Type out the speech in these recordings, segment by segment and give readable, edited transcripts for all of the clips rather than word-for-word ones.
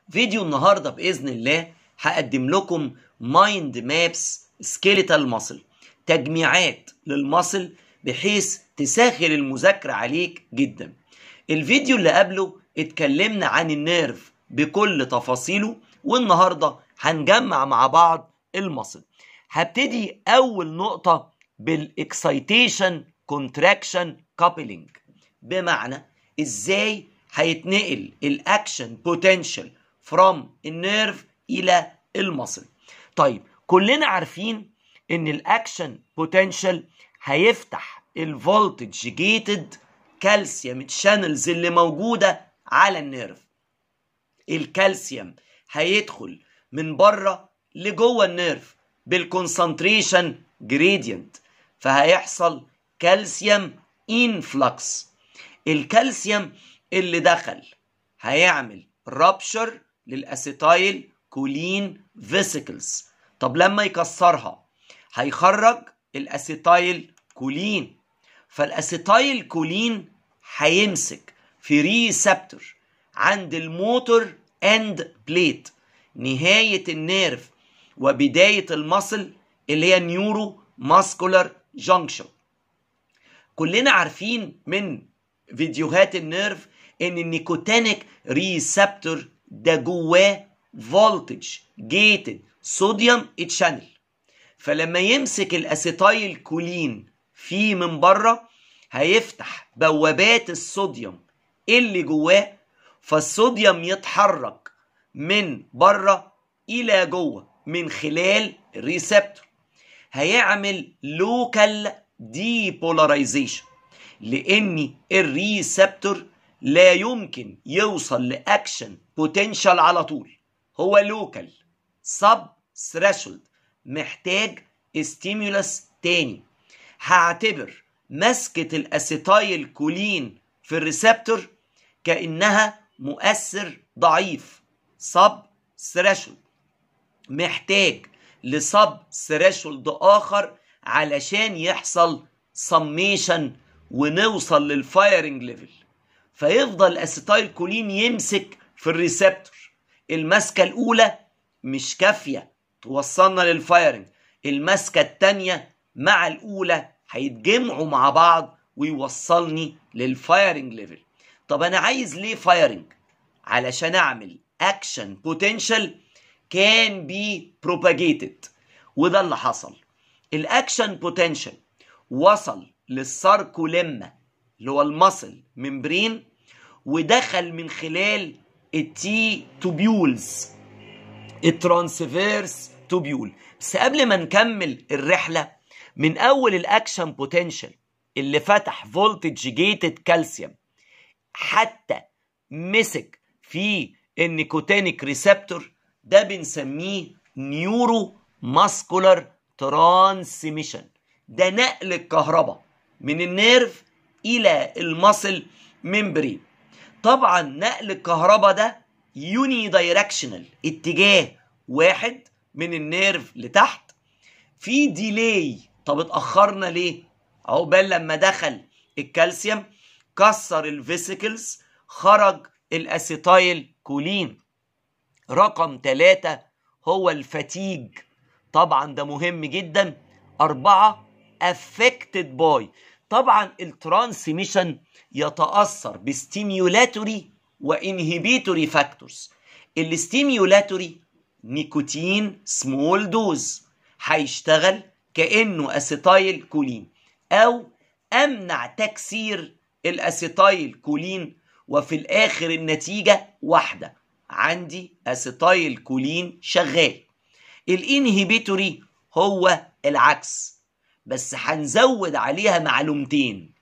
فيديو النهاردة بإذن الله هقدم لكم مايند مابس سكيليتال ماسل، تجميعات للماسل بحيث تسهل المذاكرة عليك جدا. الفيديو اللي قبله اتكلمنا عن النيرف بكل تفاصيله، والنهاردة هنجمع مع بعض الماسل. هبتدي أول نقطة بالاكسايتيشن كونتراكشن كابلينج، بمعنى ازاي هيتنقل الاكشن بوتنشال فروم النيرف الى الماسل. طيب كلنا عارفين ان الاكشن بوتنشال هيفتح الفولتج جيتد كالسيوم شانلز اللي موجوده على النيرف. الكالسيوم هيدخل من بره لجوه النيرف بالكونسنتريشن جريدينت، فهيحصل كالسيوم انفلكس. الكالسيوم اللي دخل هيعمل رابشر للاسيتايل كولين فيسيكلز. طب لما يكسرها هيخرج الاسيتايل كولين، فالاسيتايل كولين هيمسك في ريسبتور عند الموتور اند بليت، نهاية النيرف وبداية المصل اللي هي نيورو ماسكولار جانكشن. كلنا عارفين من فيديوهات النيرف ان النيكوتينيك ريسبتور ده جواه فولتج جيتد صوديوم اتشانل، فلما يمسك الاسيتايل كولين فيه من بره هيفتح بوابات الصوديوم اللي جواه، فالصوديوم يتحرك من بره الى جوه من خلال الريسبتور. هيعمل لوكال ديبولاريزيشن، لان الريسبتور لا يمكن يوصل لاكشن بوتنشال على طول، هو لوكال سب ثريشولد، محتاج ستيمولس تاني. هعتبر مسكة الاسيتايل كولين في الريسبتور كأنها مؤثر ضعيف سب ثريشولد، محتاج لسب ثريشولد اخر علشان يحصل سميشن ونوصل للفايرنج ليفل. فيفضل الاسيتايل كولين يمسك في الريسبتور، المسكه الاولى مش كافيه توصلنا للفايرنج، المسكه الثانيه مع الاولى هيتجمعوا مع بعض ويوصلني للفايرنج ليفل. طب انا عايز ليه فايرنج؟ علشان اعمل اكشن بوتنشال كان بي بروباجيتد، وده اللي حصل. الاكشن بوتنشال وصل للساركوليما اللي هو المصل ممبرين، ودخل من خلال التي توبيولز الترانسفيرس توبيول. بس قبل ما نكمل الرحله من اول الاكشن بوتنشال اللي فتح فولتج جيتد كالسيوم حتى مسك في النيكوتينيك ريسبتور، ده بنسميه نيورو ماسكولار ترانسميشن. ده نقل الكهرباء من النيرف الى المصل ممبرين. طبعا نقل الكهرباء ده يوني دايركشنال، اتجاه واحد من النيرف لتحت. في ديلي، طب اتأخرنا ليه؟ عقبال لما دخل الكالسيوم كسر الفيسيكلز، خرج الاسيتايل كولين. رقم 3 هو الفاتيج، طبعا ده مهم جدا. 4 affected by، طبعا الترانسميشن يتأثر بستيميولاتوري وانهبيتوري فاكتورز. الستيميولاتوري نيكوتين سمول دوز هيشتغل كأنه اسيتايل كولين، او امنع تكسير الاسيتايل كولين، وفي الاخر النتيجة واحدة، عندي اسيتايل كولين شغال. الانهبيتوري هو العكس، بس هنزود عليها معلومتين،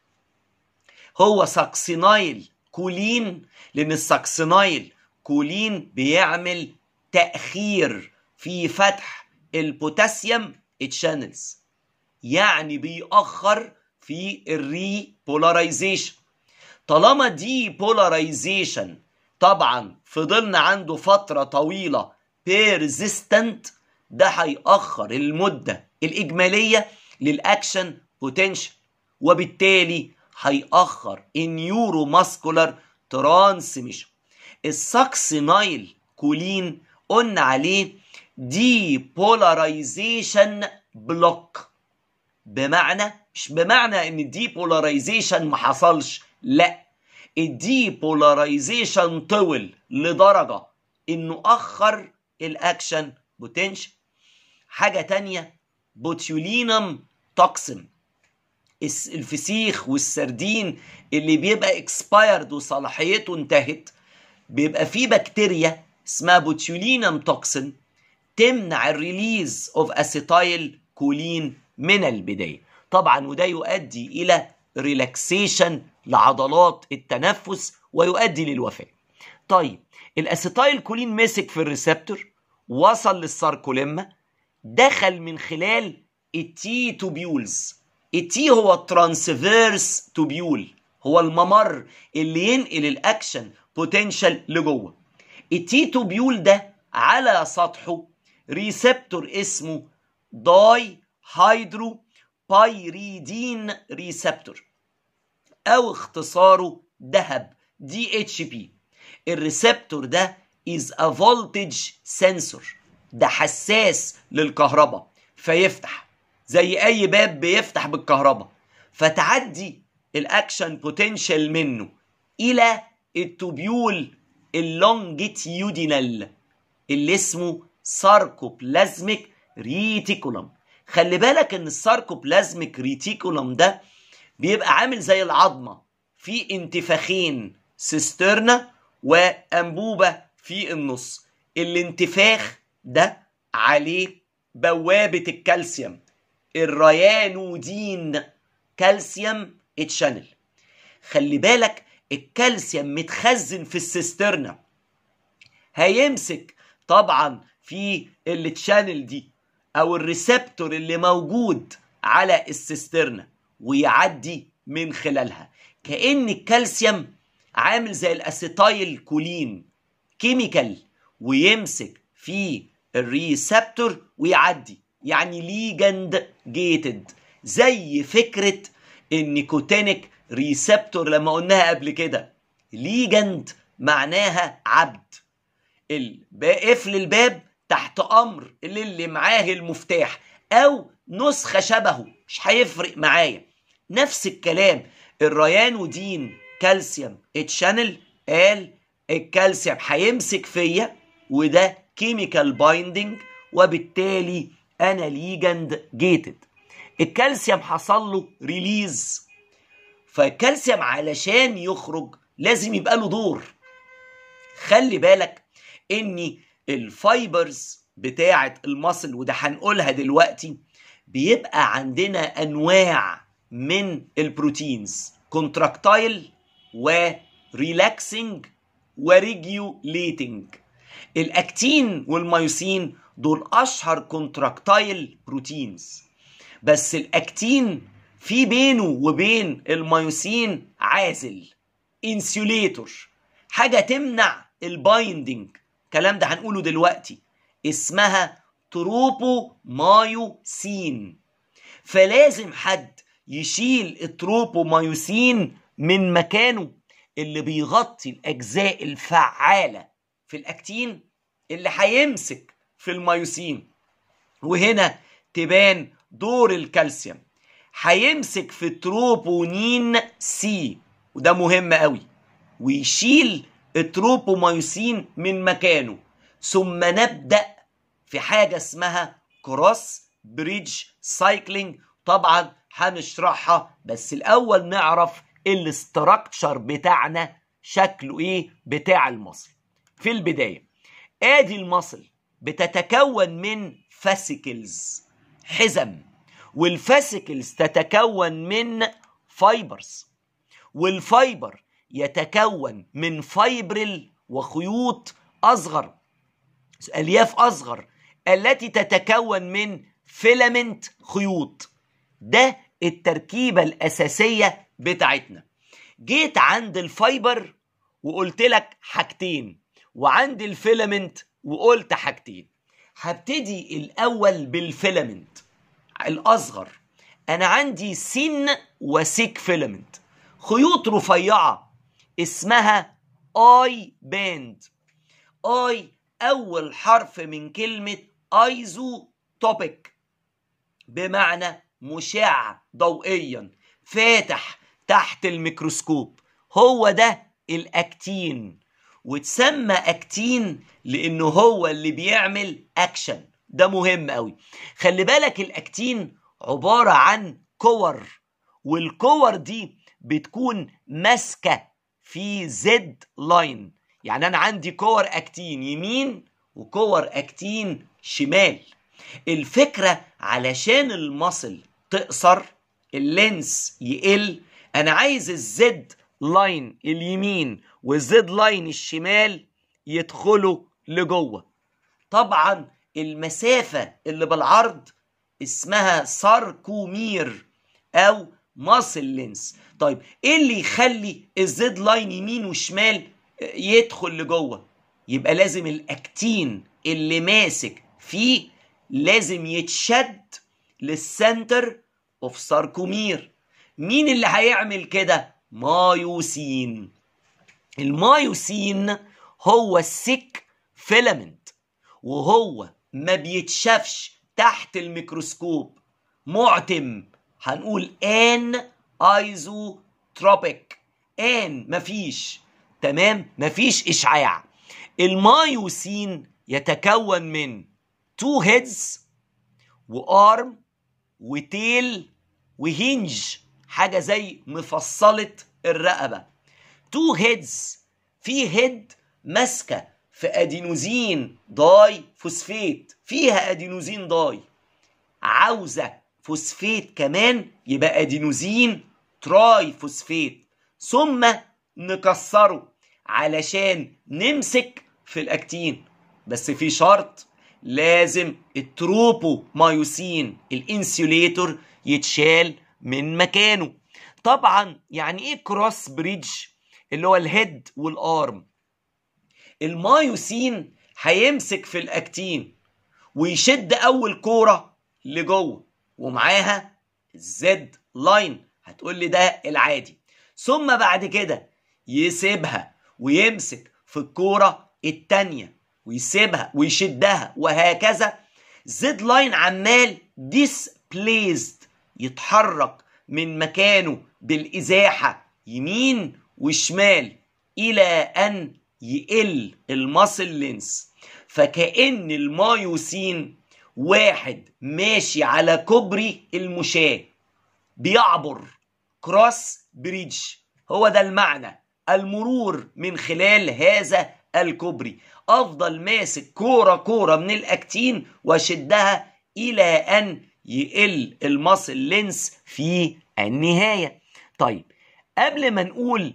هو ساكسينايل كولين، لان الساكسينايل كولين بيعمل تأخير في فتح البوتاسيوم تشانلز، يعني بيأخر في الري بولاريزيشن. طالما دي بولاريزيشن طبعا فضلنا عنده فترة طويلة بيرزيستنت، ده هيأخر المدة الإجمالية للأكشن بوتنشال، وبالتالي هيأخر النيورو ماسكولار ترانسميشن. الساكسينايل كولين قلنا عليه depolarization block. مش بمعنى ان الديبولاريزيشن ما حصلش، لا، الديبولاريزيشن طول لدرجة انه اخر الاكشن بوتنشال. حاجة تانية، بوتيولينم توكسين، الفسيخ والسردين اللي بيبقى اكسبايرد وصلاحيته انتهت، بيبقى فيه بكتيريا اسمها بوتيولينم توكسين تمنع الريليز اوف اسيتايل كولين من البداية طبعا، وده يؤدي الى ريلاكسيشن لعضلات التنفس ويؤدي للوفاة. طيب الاسيتايل كولين مسك في الريسبتور، وصل للساركوليما، دخل من خلال التي توبيولز. التي هو الترانسفيرس توبيول، هو الممر اللي ينقل الاكشن بوتنشال لجوه. التي توبيول ده على سطحه ريسبتور اسمه داي هيدرو بايريدين ريسبتور، او اختصاره دهب DHP. الريسبتور ده is a voltage sensor، ده حساس للكهرباء، فيفتح زي اي باب بيفتح بالكهرباء، فتعدي الاكشن بوتنشال منه الى التوبيول اللونجيتيودينال اللي اسمه ساركوبلازميك ريتيكولم. خلي بالك ان الساركوبلازميك ريتيكولم ده بيبقى عامل زي العظمة، في انتفاخين سيسترنا وانبوبة في النص. الانتفاخ ده عليه بوابة الكالسيوم، الريانودين كالسيوم تشانل. خلي بالك الكالسيوم متخزن في السيسترنا، هيمسك طبعا في التشانل دي او الريسبتور اللي موجود على السيسترنا ويعدي من خلالها. كأن الكالسيوم عامل زي الاسيتايل كولين كيميكال، ويمسك في الريسبتور ويعدي، يعني ليجند جيتد، زي فكرة النيكوتينيك ريسبتور لما قلناها قبل كده. ليجند معناها عبد، قفل الباب تحت امر اللي معاه المفتاح، او نسخة شبهه مش هيفرق معايا. نفس الكلام الريانودين كالسيوم تشانل، قال الكالسيوم هيمسك فيا وده كيميكال بايندينج، وبالتالي انا ليجند جيتد. الكالسيوم حصل له ريليز، فالكالسيوم علشان يخرج لازم يبقى له دور. خلي بالك ان الفايبرز بتاعه المصل، وده هنقولها دلوقتي، بيبقى عندنا انواع من البروتينز، كونتراكتايل وريلاكسنج وريجيوليتنج. الاكتين والميوسين دول اشهر كونتراكتايل بروتينز، بس الاكتين في بينه وبين الميوسين عازل، انسيوليتور، حاجة تمنع البايندينج. الكلام ده هنقوله دلوقتي، اسمها تروبو مايوسين. فلازم حد يشيل التروبو مايوسين من مكانه اللي بيغطي الأجزاء الفعالة في الأكتين اللي هيمسك في المايوسين. وهنا تبان دور الكالسيوم، هيمسك في التروبونين سي، وده مهم قوي، ويشيل التروبومايوسين من مكانه. ثم نبدأ في حاجة اسمها كروس بريدج سايكلينج، طبعا هنشرحها، بس الأول نعرف الاستراكشر بتاعنا شكله ايه بتاع المصل. في البداية ادي المصل بتتكون من فاسيكلز، حزم، والفاسيكلز تتكون من فايبرز، والفايبر يتكون من فايبرل وخيوط أصغر، ألياف أصغر، التي تتكون من فيلامنت خيوط. ده التركيبة الأساسية بتاعتنا. جيت عند الفايبر وقلت لك حاجتين، وعند الفيلامنت وقلت حاجتين. هبتدي الأول بالفيلامنت الأصغر. أنا عندي سين وسيك فيلامنت، خيوط رفيعة اسمها اي باند. اي أول حرف من كلمة ايزوتوبيك، بمعنى مشع ضوئيا فاتح تحت الميكروسكوب. هو ده الأكتين، وتسمى أكتين لأنه هو اللي بيعمل أكشن. ده مهم قوي. خلي بالك الأكتين عبارة عن كور، والكور دي بتكون ماسكة في زد لاين. يعني أنا عندي كور أكتين يمين وكور أكتين شمال. الفكرة علشان المصل تقصر، اللينس يقل، أنا عايز الزد لاين اليمين والزد لاين الشمال يدخلوا لجوه. طبعا المسافة اللي بالعرض اسمها ساركومير أو ماسل لينس. طيب ايه اللي يخلي الزد لاين يمين وشمال يدخل لجوه؟ يبقى لازم الأكتين اللي ماسك فيه لازم يتشد للسنتر اوف ساركومير. مين اللي هيعمل كده؟ مايوسين. المايوسين هو السيك فيلامنت، وهو ما بيتشافش تحت الميكروسكوب، معتم. هنقول ان ايزوتروبيك، ان مفيش، تمام، مفيش اشعاع. المايوسين يتكون من 2 heads وارم وتيل وهينج، حاجة زي مفصلة الرقبة. 2 heads، في هيد ماسكة في ادينوزين داي فوسفيت، فيها ادينوزين داي، عاوزة فوسفيت كمان، يبقى ادينوزين تراي فوسفيت، ثم نكسره علشان نمسك في الاكتين. بس في شرط، لازم التروبو مايوسين الانسيوليتور يتشال من مكانه. طبعا يعني ايه كروس بريدج؟ اللي هو الهيد والارم. المايوسين هيمسك في الاكتين ويشد اول كوره لجوه، ومعاها الزد لاين، هتقول لي ده العادي. ثم بعد كده يسيبها ويمسك في الكوره التانيه ويسيبها ويشدها، وهكذا. زد لاين عمال ديسبليزد، يتحرك من مكانه بالازاحه يمين وشمال الى ان يقل الماسل لينس. فكأن المايوسين واحد ماشي على كوبري المشاة، بيعبر كروس بريدج. هو ده المعنى، المرور من خلال هذا الكوبري. افضل ماسك كورة كورة من الاكتين واشدها الى ان يقل الماسل لينس في النهاية. طيب قبل ما نقول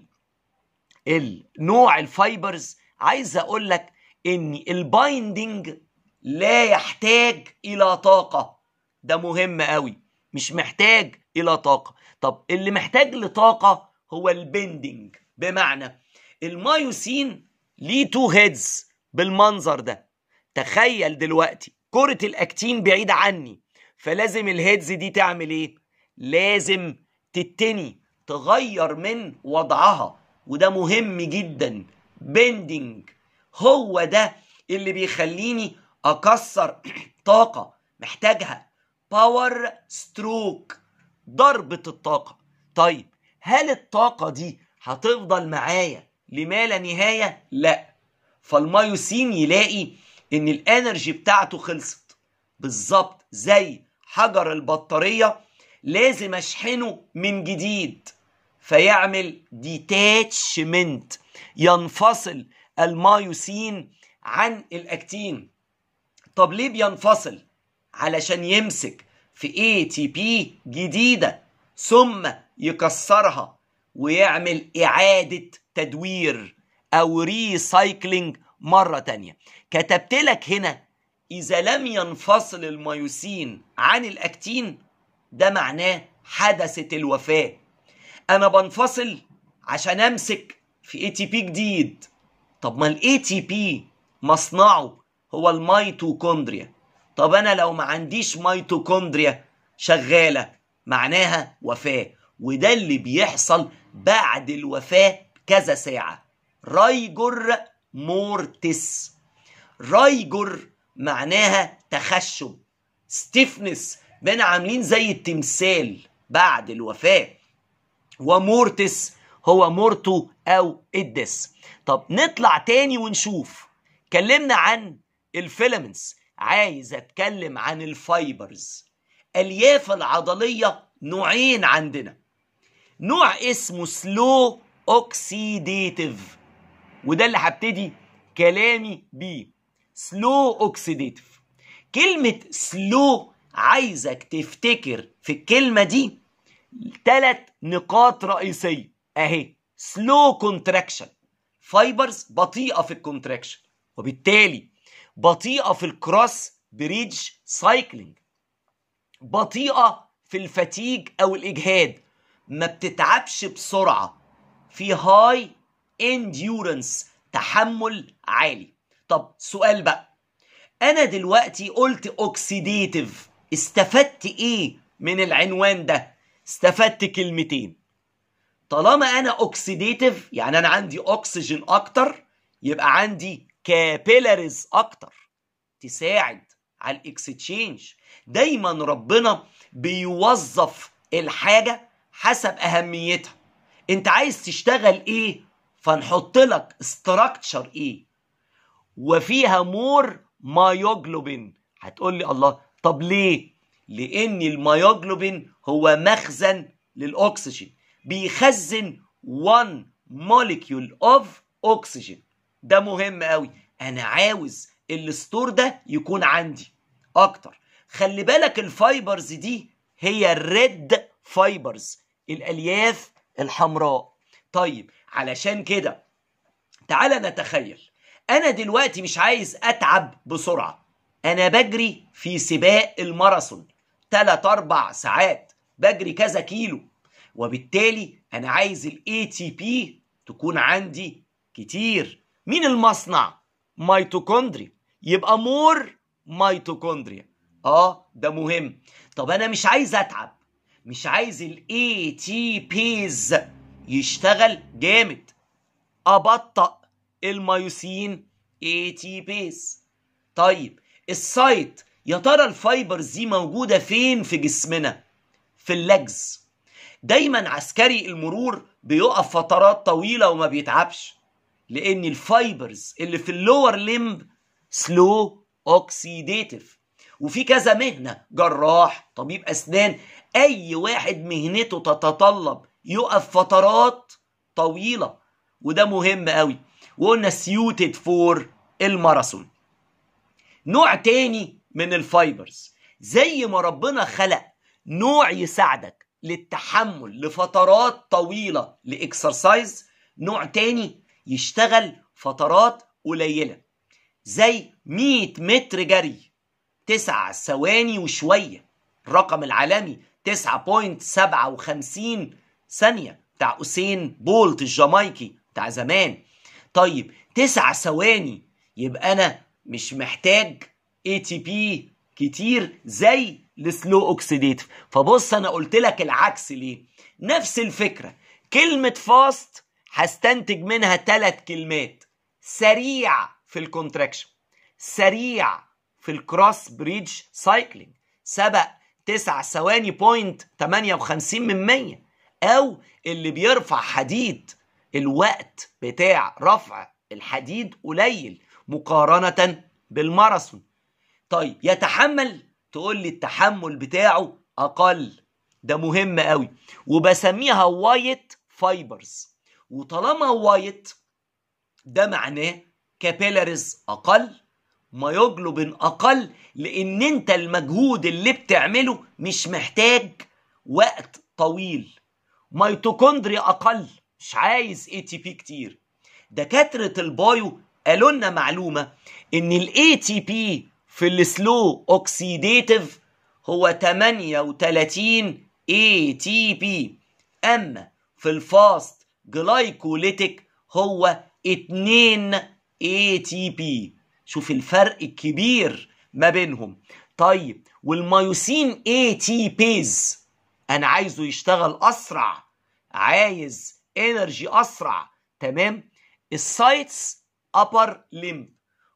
النوع الفايبرز، عايز اقول لك ان البايندنج لا يحتاج الى طاقة. ده مهم قوي، مش محتاج الى طاقة. طب اللي محتاج لطاقة هو البندنج. بمعنى المايوسين ليه 2 هيدز بالمنظر ده. تخيل دلوقتي كرة الاكتين بعيدة عني، فلازم الهيدز دي تعمل ايه؟ لازم تتني، تغير من وضعها، وده مهم جدا. بندنج هو ده اللي بيخليني اكسر طاقة محتاجها. باور ستروك، ضربة الطاقة. طيب هل الطاقة دي هتفضل معايا لما لا نهاية؟ لا. فالمايوسين يلاقي ان الانرجي بتاعته خلصت، بالظبط زي حجر البطارية، لازم اشحنه من جديد، فيعمل ديتاتشمنت، ينفصل المايوسين عن الاكتين. طب ليه بينفصل؟ علشان يمسك في ATP جديدة ثم يكسرها ويعمل إعادة تدوير أو ريسايكلينج مرة تانية. كتبت لك هنا إذا لم ينفصل المايوسين عن الأكتين، ده معناه حدثت الوفاة. أنا بنفصل عشان أمسك في ATP جديد. طب ما ATP مصنعه هو الميتوكوندريا. طب أنا لو ما عنديش ميتوكوندريا شغالة، معناها وفاة. وده اللي بيحصل بعد الوفاة كذا ساعة، رايجور مورتس. رايجور معناها تخشب، ستيفنس بقينا عاملين زي التمثال بعد الوفاة، ومورتس هو مورتو أو الدس. طب نطلع تاني ونشوف، اتكلمنا عن الفيلامنتس، عايز اتكلم عن الفايبرز. الياف العضلية نوعين عندنا، نوع اسمه سلو اوكسيديتيف، وده اللي هبتدي كلامي بيه، سلو اوكسيديتيف. كلمة سلو عايزك تفتكر في الكلمة دي 3 نقاط رئيسية اهي. سلو كونتراكشن، فايبرز بطيئة في الكونتراكشن، وبالتالي بطيئة في الكروس بريدج سايكلينج، بطيئة في الفتيج او الاجهاد، ما بتتعبش بسرعة، في هاي انديورنس، تحمل عالي. طب سؤال بقى، انا دلوقتي قلت اوكسيديتيف، استفدت ايه من العنوان ده؟ استفدت كلمتين. طالما انا اوكسيديتيف يعني انا عندي اكسجين اكتر، يبقى عندي كابيلاريز اكتر تساعد على الاكستشينج. دايما ربنا بيوظف الحاجة حسب اهميتها. انت عايز تشتغل ايه، فنحط لك استراكشر ايه وفيها مور مايوجلوبين. هتقول لي الله، طب ليه؟ لان المايوجلوبين هو مخزن للاكسجين، بيخزن 1 molecule of oxygen. ده مهم قوي، انا عاوز الستور ده يكون عندي اكتر. خلي بالك الفايبرز دي هي الريد فايبرز، الالياف الحمراء. طيب علشان كده تعالى نتخيل، انا دلوقتي مش عايز اتعب بسرعة، انا بجري في سباق الماراثون 3-4 ساعات، بجري كذا كيلو، وبالتالي انا عايز الاي تي بي تكون عندي كتير. مين المصنع؟ ميتوكوندريا، يبقى مور ميتوكوندريا. ده مهم. طب انا مش عايز اتعب، مش عايز الاي تي بيز يشتغل جامد، ابطأ الميوسين اي تي بيز. طيب السايت، يا ترى الفايبرز دي موجودة فين في جسمنا؟ في اللجز. دايما عسكري المرور بيقف فترات طويلة وما بيتعبش، لان الفايبرز اللي في اللور ليمب سلو اوكسيديتيف. وفي كذا مهنة، جراح، طبيب اسنان، اي واحد مهنته تتطلب يقف فترات طويلة، وده مهم قوي. وقلنا سيوتد فور الماراثون. نوع تاني من الفايبرز، زي ما ربنا خلق نوع يساعدك للتحمل لفترات طويلة لإكسرسايز، نوع تاني يشتغل فترات قليلة، زي 100 متر جري 9 ثواني وشوية، الرقم العالمي 9.57 ثانية بتاع أوسين بولت الجامايكي بتاع زمان. طيب 9 ثواني، يبقى أنا مش محتاج اي تي بي كتير زي السلو اوكسيديتيف. فبص انا قلت لك العكس ليه؟ نفس الفكرة، كلمة فاست هستنتج منها 3 كلمات: سريع في الكونتراكشن، سريع في الكروس بريدج سايكلينج، سبق 9 ثواني 0.58%، او اللي بيرفع حديد الوقت بتاع رفع الحديد قليل مقارنة بالماراثون. طيب يتحمل، تقول لي التحمل بتاعه اقل، ده مهم قوي، وبسميها وايت فايبرز. وطالما وايت ده معناه كابيلاريز اقل، مايوجلوبين اقل، لان انت المجهود اللي بتعمله مش محتاج وقت طويل. ميتوكوندريا اقل، مش عايز اي تي بي كتير. دكاترة البايو قالوا لنا معلومة ان الاي تي بي في السلو اوكسيديتيف هو 38 اي تي بي، اما في الفاست جلايكوليتيك هو 2 اي تي بي. شوف الفرق الكبير ما بينهم. طيب والمايوسين اي تي بيز انا عايزه يشتغل اسرع، عايز انرجي اسرع، تمام. السايتس ابر ليمب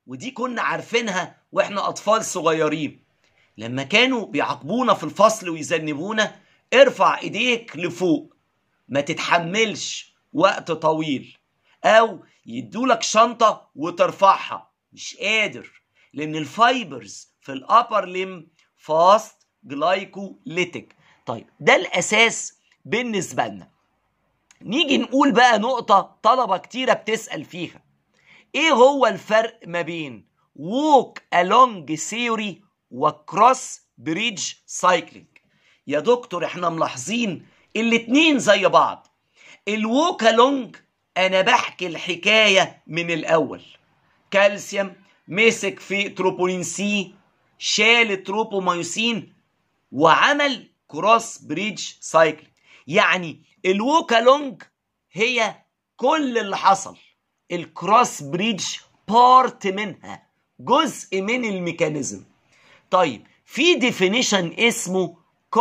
ودي كنا عارفينها واحنا اطفال صغيرين، لما كانوا بيعاقبونا في الفصل ويذنبونا: ارفع ايديك لفوق، ما تتحملش وقت طويل، او يدولك شنطة وترفعها مش قادر، لان الفايبرز في الابر ليم فاست جلايكوليتيك. طيب ده الاساس بالنسبة لنا. نيجي نقول بقى نقطة طلبة كتيرة بتسأل فيها: ايه هو الفرق ما بين walk along theory و cross bridge cycling؟ يا دكتور احنا ملاحظين الاتنين زي بعض. الووك along انا بحكي الحكاية من الاول، كالسيوم مسك في تروبونين سي، شال تروبومايوسين، وعمل كروس بريدج سايكلينج. يعني الووك along هي كل اللي حصل، الكروس بريدج بارت منها، جزء من الميكانيزم. طيب في ديفينيشن اسمه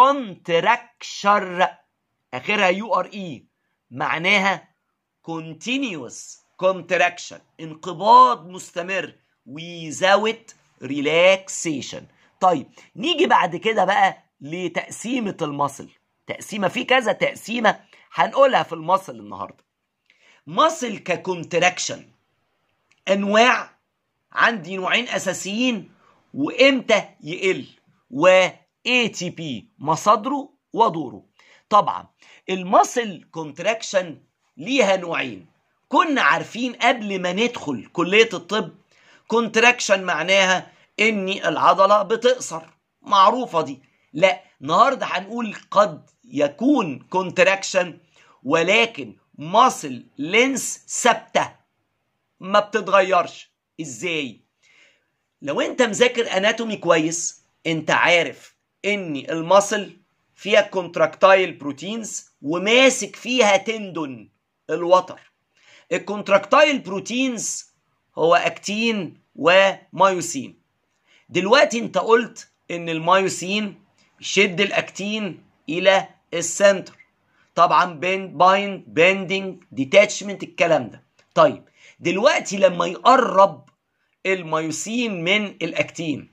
كونتراكشر، اخرها URE، معناها continuous contraction، انقباض مستمر without relaxation. طيب نيجي بعد كده بقى لتقسيمة المصل. تقسيمة في كذا تقسيمة هنقولها في المصل النهاردة. مصل ككونتراكشن انواع، عندي نوعين اساسيين وامتى يقل، و ATP مصادره ودوره. طبعا المصل كونتراكشن ليها نوعين، كنا عارفين قبل ما ندخل كلية الطب. كونتراكشن معناها اني العضلة بتقصر، معروفة دي. لا، النهاردة هنقول قد يكون كونتراكشن ولكن ماسل لينس ثابتة ما بتتغيرش. ازاي؟ لو انت مذاكر اناتومي كويس انت عارف ان الماسل فيها كونتراكتايل بروتينز وماسك فيها تندون الوتر. الكونتراكتايل بروتينز هو اكتين ومايوسين. دلوقتي انت قلت ان المايوسين يشد الاكتين الى السنتر، طبعا بايند بيندنج ديتاتشمنت الكلام ده. طيب دلوقتي لما يقرب المايوسين من الاكتين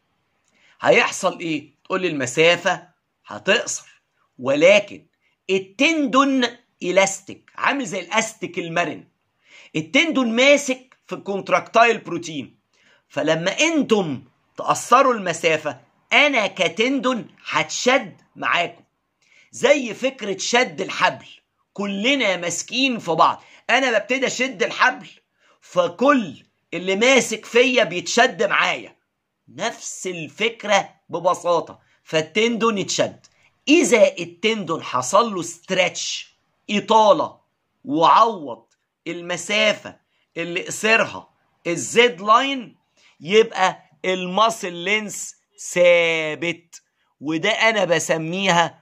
هيحصل ايه؟ تقول لي المسافة هتقصر، ولكن التندون الاستيك، عامل زي الاستيك المرن. التندون ماسك في الكونتراكتايل بروتين، فلما انتم تقصروا المسافة انا كتندون هتشد معاكم، زي فكرة شد الحبل، كلنا ماسكين في بعض، انا ببتدي اشد الحبل فكل اللي ماسك فيا بيتشد معايا، نفس الفكرة ببساطة. فالتندون يتشد، اذا التندون حصل له ستريتش، اطالة، وعوض المسافة اللي قصرها الزد لاين، يبقى الماسل لينس ثابت، وده انا بسميها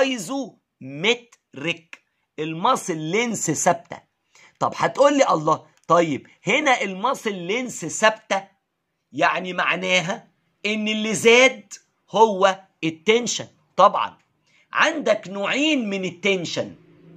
ايزومتريك، الماسل لينس ثابته. طب هتقول لي الله، طيب هنا الماسل لينس ثابته يعني معناها ان اللي زاد هو التنشن. طبعا عندك نوعين من التنشن،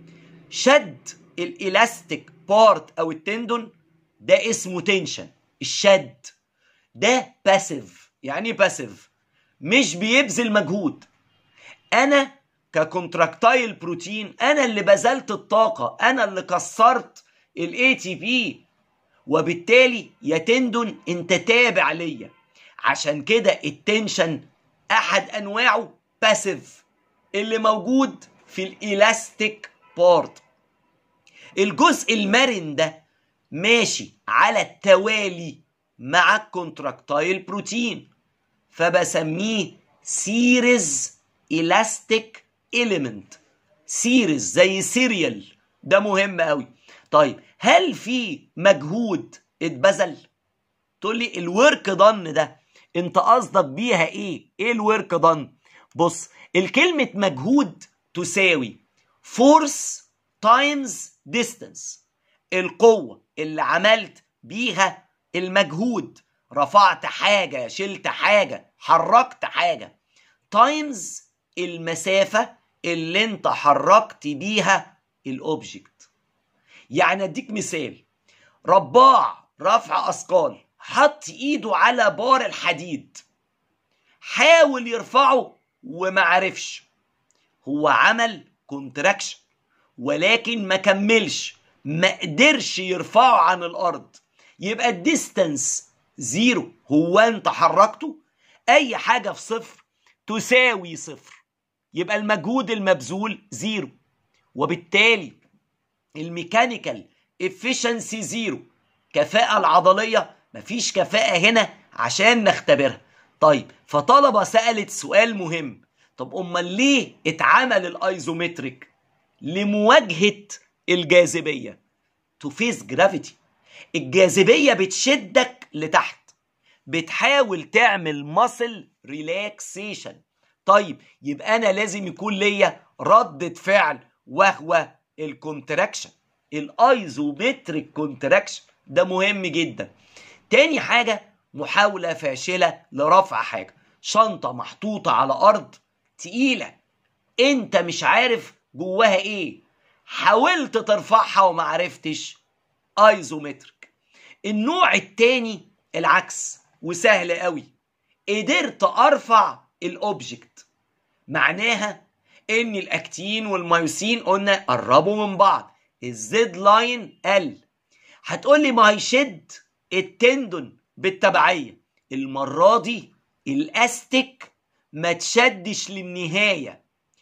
شد الالاستيك بارت او التندون ده اسمه تنشن، الشد ده باسيف. يعني باسيف مش بيبذل مجهود، انا ككونتراكتايل بروتين انا اللي بذلت الطاقة، انا اللي كسرت الاي تي بي، وبالتالي يا تندون انت تابع ليا. عشان كده التنشن احد انواعه باسيف اللي موجود في الالاستيك بارت. الجزء المرن ده ماشي على التوالي مع الكونتراكتايل بروتين، فبسميه سيريز الاستيك إليمنت. سيريز زي سيريال، ده مهم قوي. طيب هل في مجهود اتبذل؟ تقول لي الورك دان ده انت قصدك بيها ايه؟ ايه الورك دان؟ بص، الكلمة مجهود تساوي فورس تايمز ديستانس، القوة اللي عملت بيها المجهود، رفعت حاجة، شلت حاجة، حركت حاجة، تايمز المسافة اللي انت حركت بيها الاوبجكت. يعني اديك مثال، رباع رفع اثقال حط ايده على بار الحديد، حاول يرفعه وما عرفش، هو عمل كونتراكشن ولكن ما كملش، ما قدرش يرفعه عن الارض، يبقى الديستانس زيرو. هو انت حركته، اي حاجة في صفر تساوي صفر، يبقى المجهود المبذول زيرو، وبالتالي الميكانيكال efficiency زيرو. كفاءة العضلية مفيش كفاءة هنا عشان نختبرها. طيب فطلبة سألت سؤال مهم، طب امال ليه اتعمل الايزومتريك؟ لمواجهة الجاذبية، to face gravity. الجاذبية بتشدك لتحت، بتحاول تعمل muscle relaxation. طيب يبقى انا لازم يكون ليا ردة فعل وهو الكونتراكشن، الايزومتريك كونتراكشن، ده مهم جدا. تاني حاجة، محاولة فاشلة لرفع حاجة، شنطة محطوطة على أرض تقيلة انت مش عارف جواها ايه، حاولت ترفعها وما عرفتش، ايزومتريك. النوع التاني العكس وسهل قوي، قدرت ارفع الاوبجكت، معناها ان الاكتين والمايوسين قلنا قربوا من بعض، الزد لاين قل. هتقولي ما هيشد التندون بالتبعية، المرة دي الاستيك ما تشدش للنهاية،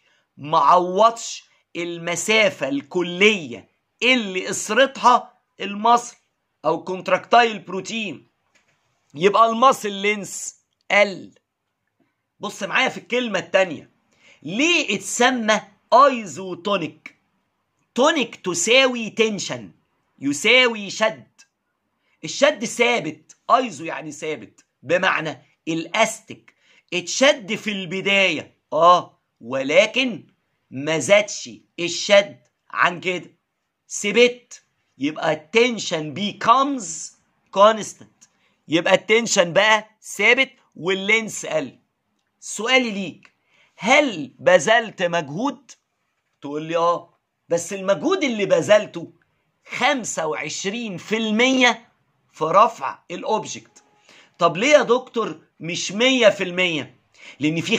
معوضش المسافة الكلية اللي قصرتها المصل او كونتراكتايل بروتين، يبقى المصل لينس قل. بص معايا في الكلمة التانية، ليه اتسمى ايزوتونيك؟ تونيك تساوي تنشن، يساوي شد، الشد ثابت، ايزو يعني ثابت، بمعنى الاستيك اتشد في البداية ولكن ما زادش الشد عن كده، ثبت، يبقى التنشن becomes constant، يبقى التنشن بقى ثابت واللينس قل. سؤالي ليك، هل بذلت مجهود؟ تقول لي بس المجهود اللي بذلته 25% في رفع الاوبجكت. طب ليه يا دكتور مش 100%؟ لان في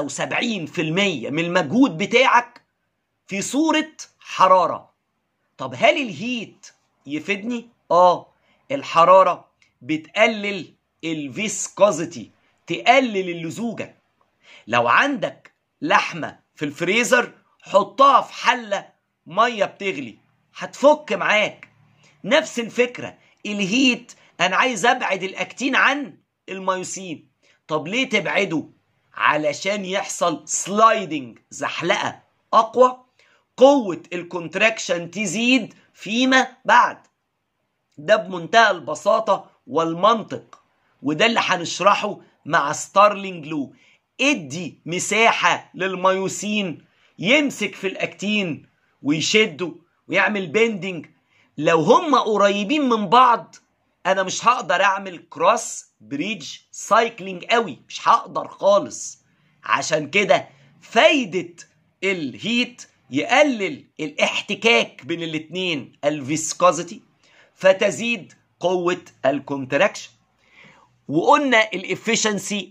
75% من المجهود بتاعك في صورة حرارة. طب هل الهيت يفيدني؟ الحرارة بتقلل الفيسكوزيتي، تقلل اللزوجة. لو عندك لحمة في الفريزر حطها في حلة مية بتغلي هتفك معاك. نفس الفكرة، الهيت انا عايز ابعد الاكتين عن المايوسين. طب ليه تبعده؟ علشان يحصل سلايدنج، زحلقة اقوى، قوة الكونتراكشن تزيد فيما بعد. ده بمنتهى البساطة والمنطق، وده اللي هنشرحه مع ستارلينج لو. ادي مساحة للمايوسين يمسك في الاكتين ويشده ويعمل بيندنج. لو هم قريبين من بعض انا مش هقدر اعمل كروس بريدج سايكلينج قوي، مش هقدر خالص. عشان كده فايدة الهيت يقلل الاحتكاك بين الاتنين، الفيسكوزيتي، فتزيد قوة الكونتراكشن. وقلنا الافيشنسي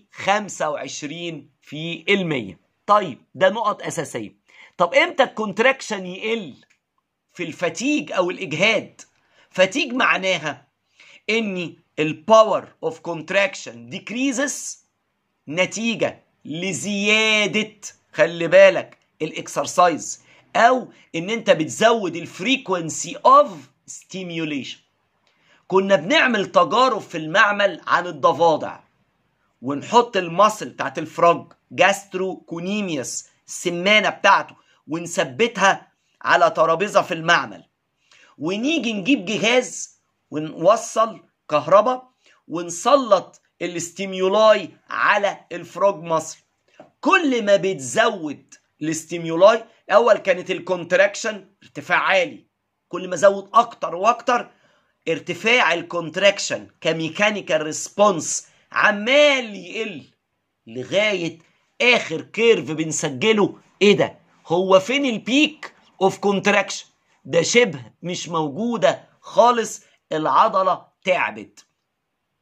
25%. طيب ده نقط اساسية. طب امتى الكونتراكشن يقل؟ في الفتيج او الاجهاد. فتيج معناها ان الباور اوف كونتراكشن ديكريزز نتيجة لزيادة، خلي بالك، الاكسرسايز، او ان انت بتزود الفريكونسي اوف ستيميوليشن. كنا بنعمل تجارب في المعمل عن الضفادع، ونحط المصل بتاعت الفراج جاسترو كونيميوس، السمانة بتاعته، ونثبتها على ترابيزة في المعمل، ونيجي نجيب جهاز ونوصل كهرباء ونسلط الاستيميولاي على الفراج مصل. كل ما بتزود الاستيميولاي، اول كانت الكونتراكشن ارتفاع عالي، كل ما زود اكتر واكتر ارتفاع الكونتراكشن كميكانيكال ريسبونس عمال يقل لغاية اخر كيرف بنسجله. ايه ده؟ هو فين البيك اوف كونتراكشن؟ ده شبه مش موجودة خالص، العضلة تعبت.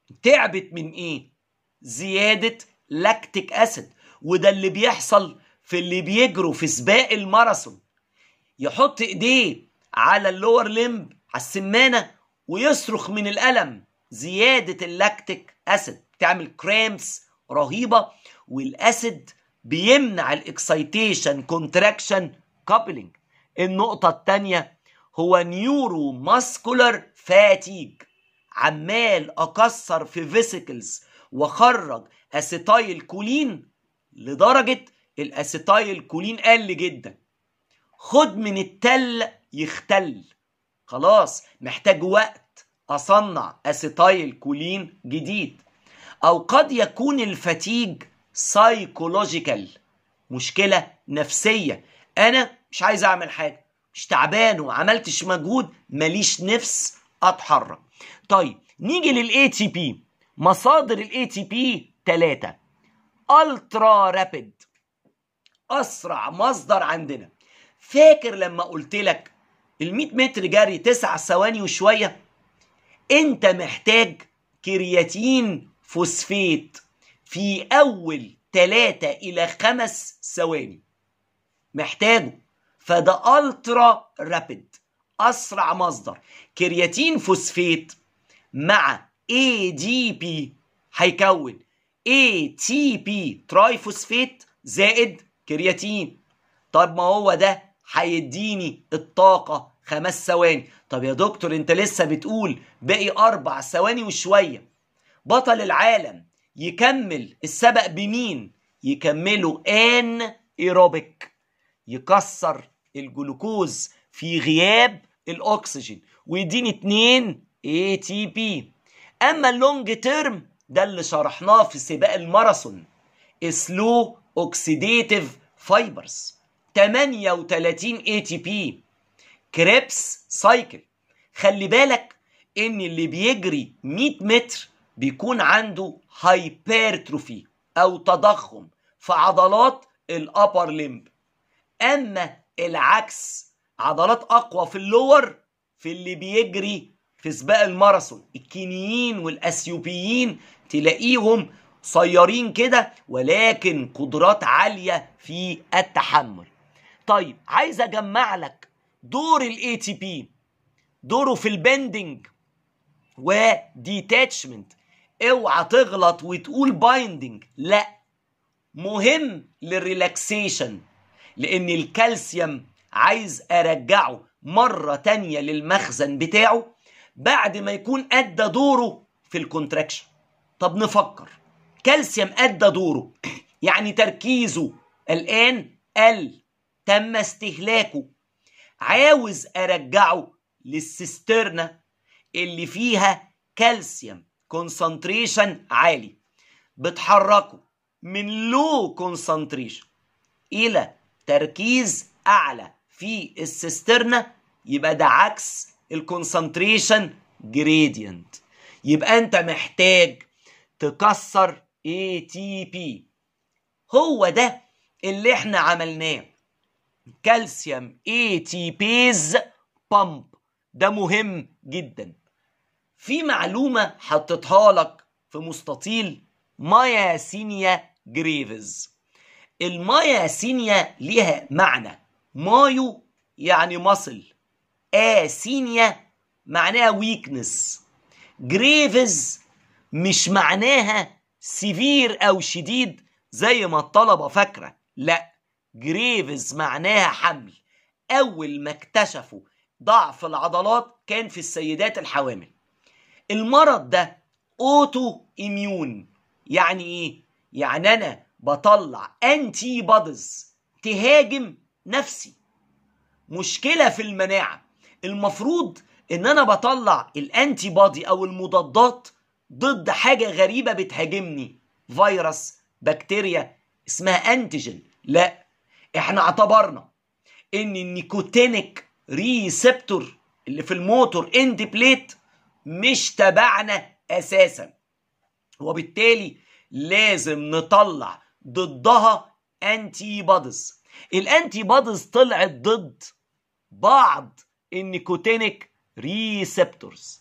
تعبت من ايه؟ زيادة لاكتيك اسيد. وده اللي بيحصل في اللي بيجروا في سباق الماراثون، يحط ايديه على اللور ليمب على السمانة ويصرخ من الألم. زيادة اللاكتيك اسيد تعمل كرامبس رهيبة، والاسيد بيمنع الاكسايتيشن كونتراكشن كابلينج. النقطة التانية هو نيورو ماسكولار فاتيج. عمال اكسر في فيسيكلز واخرج اسيتايل كولين لدرجة الاسيتايل كولين قل جدا. خد من التل يختل، خلاص محتاج وقت اصنع اسيتايل كولين جديد. او قد يكون الفتيج سايكولوجيكال، مشكلة نفسية. انا مش عايز اعمل حاجة، مش تعبان وعملتش مجهود، ماليش نفس اتحرك. طيب نيجي للاي تي بي. مصادر الاي تي بي 3. الترا رابيد، اسرع مصدر عندنا. فاكر لما قلت لك ال100 متر جري 9 ثواني وشوية؟ انت محتاج كرياتين فوسفيت في اول 3 إلى 5 ثواني محتاجه، فده الترا رابيد، اسرع مصدر. كرياتين فوسفيت مع ADP هيكون ATP تراي فوسفيت زائد كرياتين. طب ما هو ده هيديني الطاقة 5 ثواني. طب يا دكتور انت لسه بتقول باقي 4 ثواني وشوية. بطل العالم يكمل السبق بمين؟ يكمله ان ايروبيك، يكسر الجلوكوز في غياب الاكسجين ويديني 2 ATP. اما اللونج تيرم ده اللي شرحناه في سباق الماراثون، سلو اوكسيديتيف فايبرز 38 ATP كريبس سايكل. خلي بالك ان اللي بيجري 100 متر بيكون عنده هايبرتروفي او تضخم في عضلات الابر ليمب. اما العكس، عضلات اقوى في اللور في اللي بيجري في سباق الماراثون. الكينيين والاثيوبيين تلاقيهم صيارين كده ولكن قدرات عالية في التحمل. طيب عايز اجمع لك دور الاي تي بي. دوره في البندنج وديتاتشمنت. اوعى تغلط وتقول بايندنج، لا، مهم للريلاكسيشن، لان الكالسيوم عايز ارجعه مرة تانية للمخزن بتاعه بعد ما يكون ادى دوره في الكونتراكشن. طب نفكر، كالسيوم ادى دوره يعني تركيزه الان قل، تم استهلاكه، عاوز ارجعه للسيسترنا اللي فيها كالسيوم كونسنتريشن عالي، بتحركه من لو كونسنتريشن الى تركيز اعلى في السيسترنا. يبقى ده عكس الكونسنتريشن جريدينت. يبقى انت محتاج تكسر ATP. هو ده اللي احنا عملناه، كالسيوم ATPase بامب. ده مهم جدا. في معلومة حطيتها لك في مستطيل ماياسينيا جريفز. الماياسينيا ليها معنى، مايو يعني مصل، اسينيا معناها ويكنس. جريفز مش معناها سيفير او شديد زي ما الطلبة فاكرة، لا، جريفز معناها حمل. اول ما اكتشفوا ضعف العضلات كان في السيدات الحوامل. المرض ده اوتو اميون. يعني ايه؟ يعني انا بطلع انتي بوديز تهاجم نفسي. مشكلة في المناعة. المفروض ان انا بطلع الانتي بودي او المضادات ضد حاجة غريبة بتهاجمني، فيروس، بكتيريا، اسمها انتيجين. لا، احنا اعتبرنا ان النيكوتينيك ريسبتور اللي في الموتور اند بليت مش تبعنا اساسا، وبالتالي لازم نطلع ضدها انتي بوديز. الانتي بوديز طلعت ضد بعض النيكوتينيك ريسبتورز،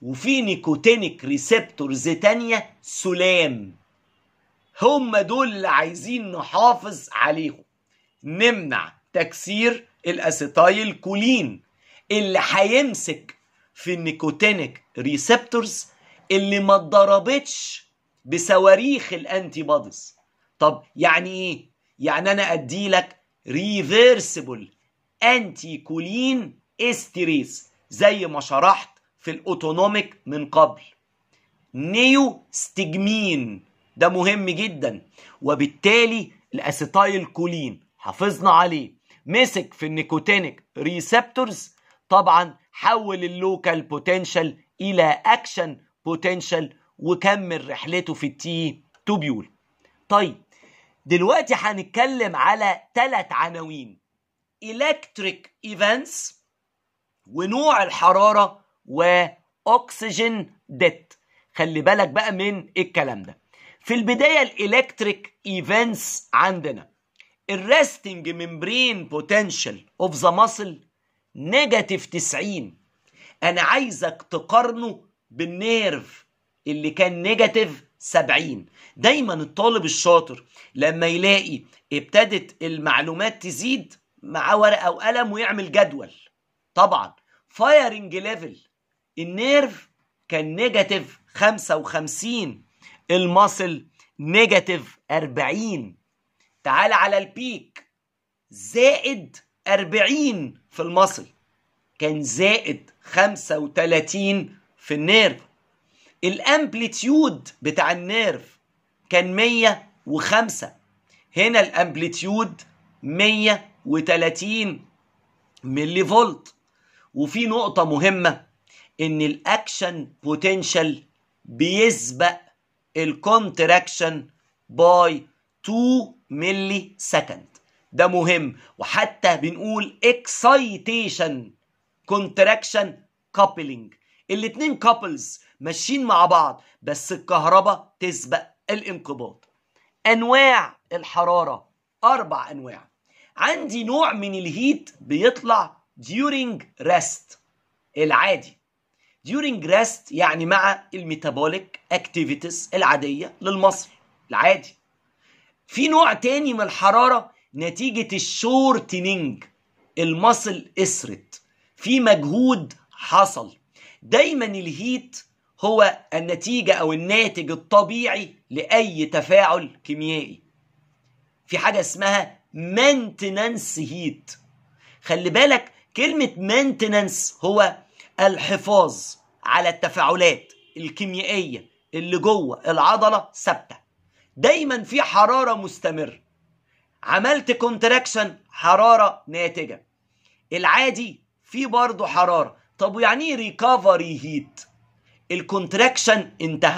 وفي نيكوتينيك ريسبتورز تانية سلام. هم دول اللي عايزين نحافظ عليهم، نمنع تكسير الاسيتايل كولين اللي هيمسك في النيكوتينيك ريسبتورز اللي ما اتضربتش بصواريخ الانتي بوديز. طب يعني ايه؟ يعني انا ادي لك ريفيرسيبل انتي كولين استريس زي ما شرحت في الاوتونوميك من قبل. نيو ستجمين ده مهم جدا، وبالتالي الاسيتايل كولين حافظنا عليه مسك في النيكوتينيك ريسبتورز، طبعا حول اللوكال بوتنشال الى اكشن بوتنشال وكمل رحلته في التي توبيول. طيب دلوقتي هنتكلم على 3 عناوين: الكتريك ايفنتس، ونوع الحراره، واكسجين ديت. خلي بالك بقى من الكلام ده. في البدايه الالكتريك ايفنتس عندنا الريستنج ممبرين بوتنشال اوف ذا ماسل نيجاتيف 90. انا عايزك تقارنه بالنيرف اللي كان نيجاتيف 70. دايما الطالب الشاطر لما يلاقي ابتدت المعلومات تزيد مع ورقه وقلم ويعمل جدول. طبعا فايرنج ليفل النيرف كان نيجاتيف 55، الماسل نيجاتيف 40. تعال على البيك زائد 40 في الماسل، كان زائد 35 في النيرف. الامبليتيود بتاع النيرف كان 105، هنا الامبليتيود 130 ملي فولت. وفي نقطة مهمة ان الاكشن بوتنشال بيسبق الكونتراكشن باي 2 ملي سكند. ده مهم، وحتى بنقول اكسايتيشن كونتراكشن كابلينج، الاتنين كابلز ماشيين مع بعض بس الكهرباء تسبق الانقباض. انواع الحرارة 4 انواع. عندي نوع من الهيت بيطلع during rest العادي. during rest يعني مع الميتابوليك اكتيفيتيز العادية للمصل العادي. في نوع تاني من الحرارة نتيجة الشورتنينج، المصل اسرت، في مجهود حصل. دايما الهيت هو النتيجة او الناتج الطبيعي لأي تفاعل كيميائي. في حاجة اسمها maintenance heat. خلي بالك كلمة maintenance هو الحفاظ على التفاعلات الكيميائية اللي جوه العضلة ثابتة. دايما في حرارة مستمرة. عملت كونتراكشن حرارة ناتجة. العادي في برضه حرارة. طب يعني ايه ريكفري هيت؟ الكونتراكشن انتهى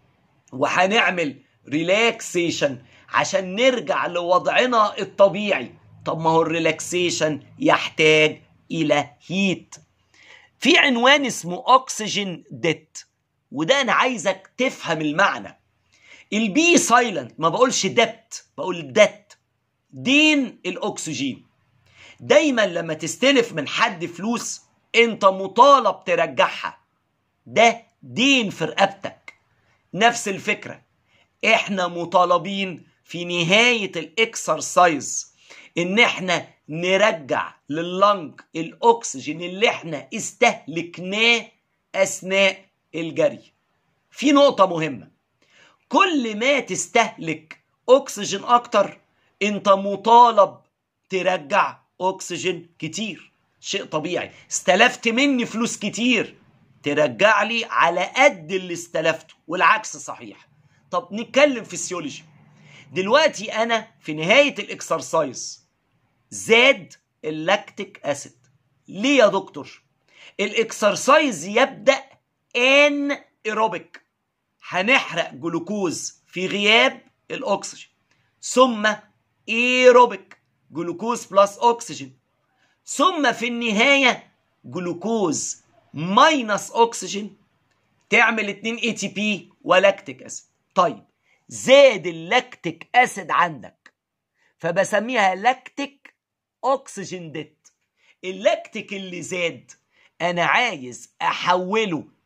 وهنعمل ريلاكسيشن عشان نرجع لوضعنا الطبيعي. طب ما هو الريلاكسيشن يحتاج الى هيت. في عنوان اسمه اكسجين ديت، وده انا عايزك تفهم المعنى. البي سايلنت، ما بقولش دت، بقول دت، دين الاكسجين. دايما لما تستلف من حد فلوس انت مطالب ترجعها، ده دين في رقبتك. نفس الفكرة، احنا مطالبين في نهاية الاكسرسايز ان احنا نرجع لللنج الاكسجين اللي احنا استهلكناه اثناء الجري. في نقطة مهمة، كل ما تستهلك اكسجين اكتر انت مطالب ترجع اكسجين كتير. شيء طبيعي، استلفت مني فلوس كتير ترجع لي على قد اللي استلفته، والعكس صحيح. طب نتكلم فيسيولوجي. دلوقتي انا في نهاية الاكسرسايز زاد اللاكتيك اسيد. ليه يا دكتور؟ الاكسرسايز يبدأ ان ايروبيك، هنحرق جلوكوز في غياب الاكسجين، ثم ايروبيك جلوكوز بلس اكسجين، ثم في النهاية جلوكوز ماينس اكسجين تعمل 2 اي تي بي ولاكتيك اسيد. طيب زاد اللاكتيك اسيد عندك فبسميها لاكتيك اكسجين ديت. اللاكتيك اللي زاد انا عايز احوله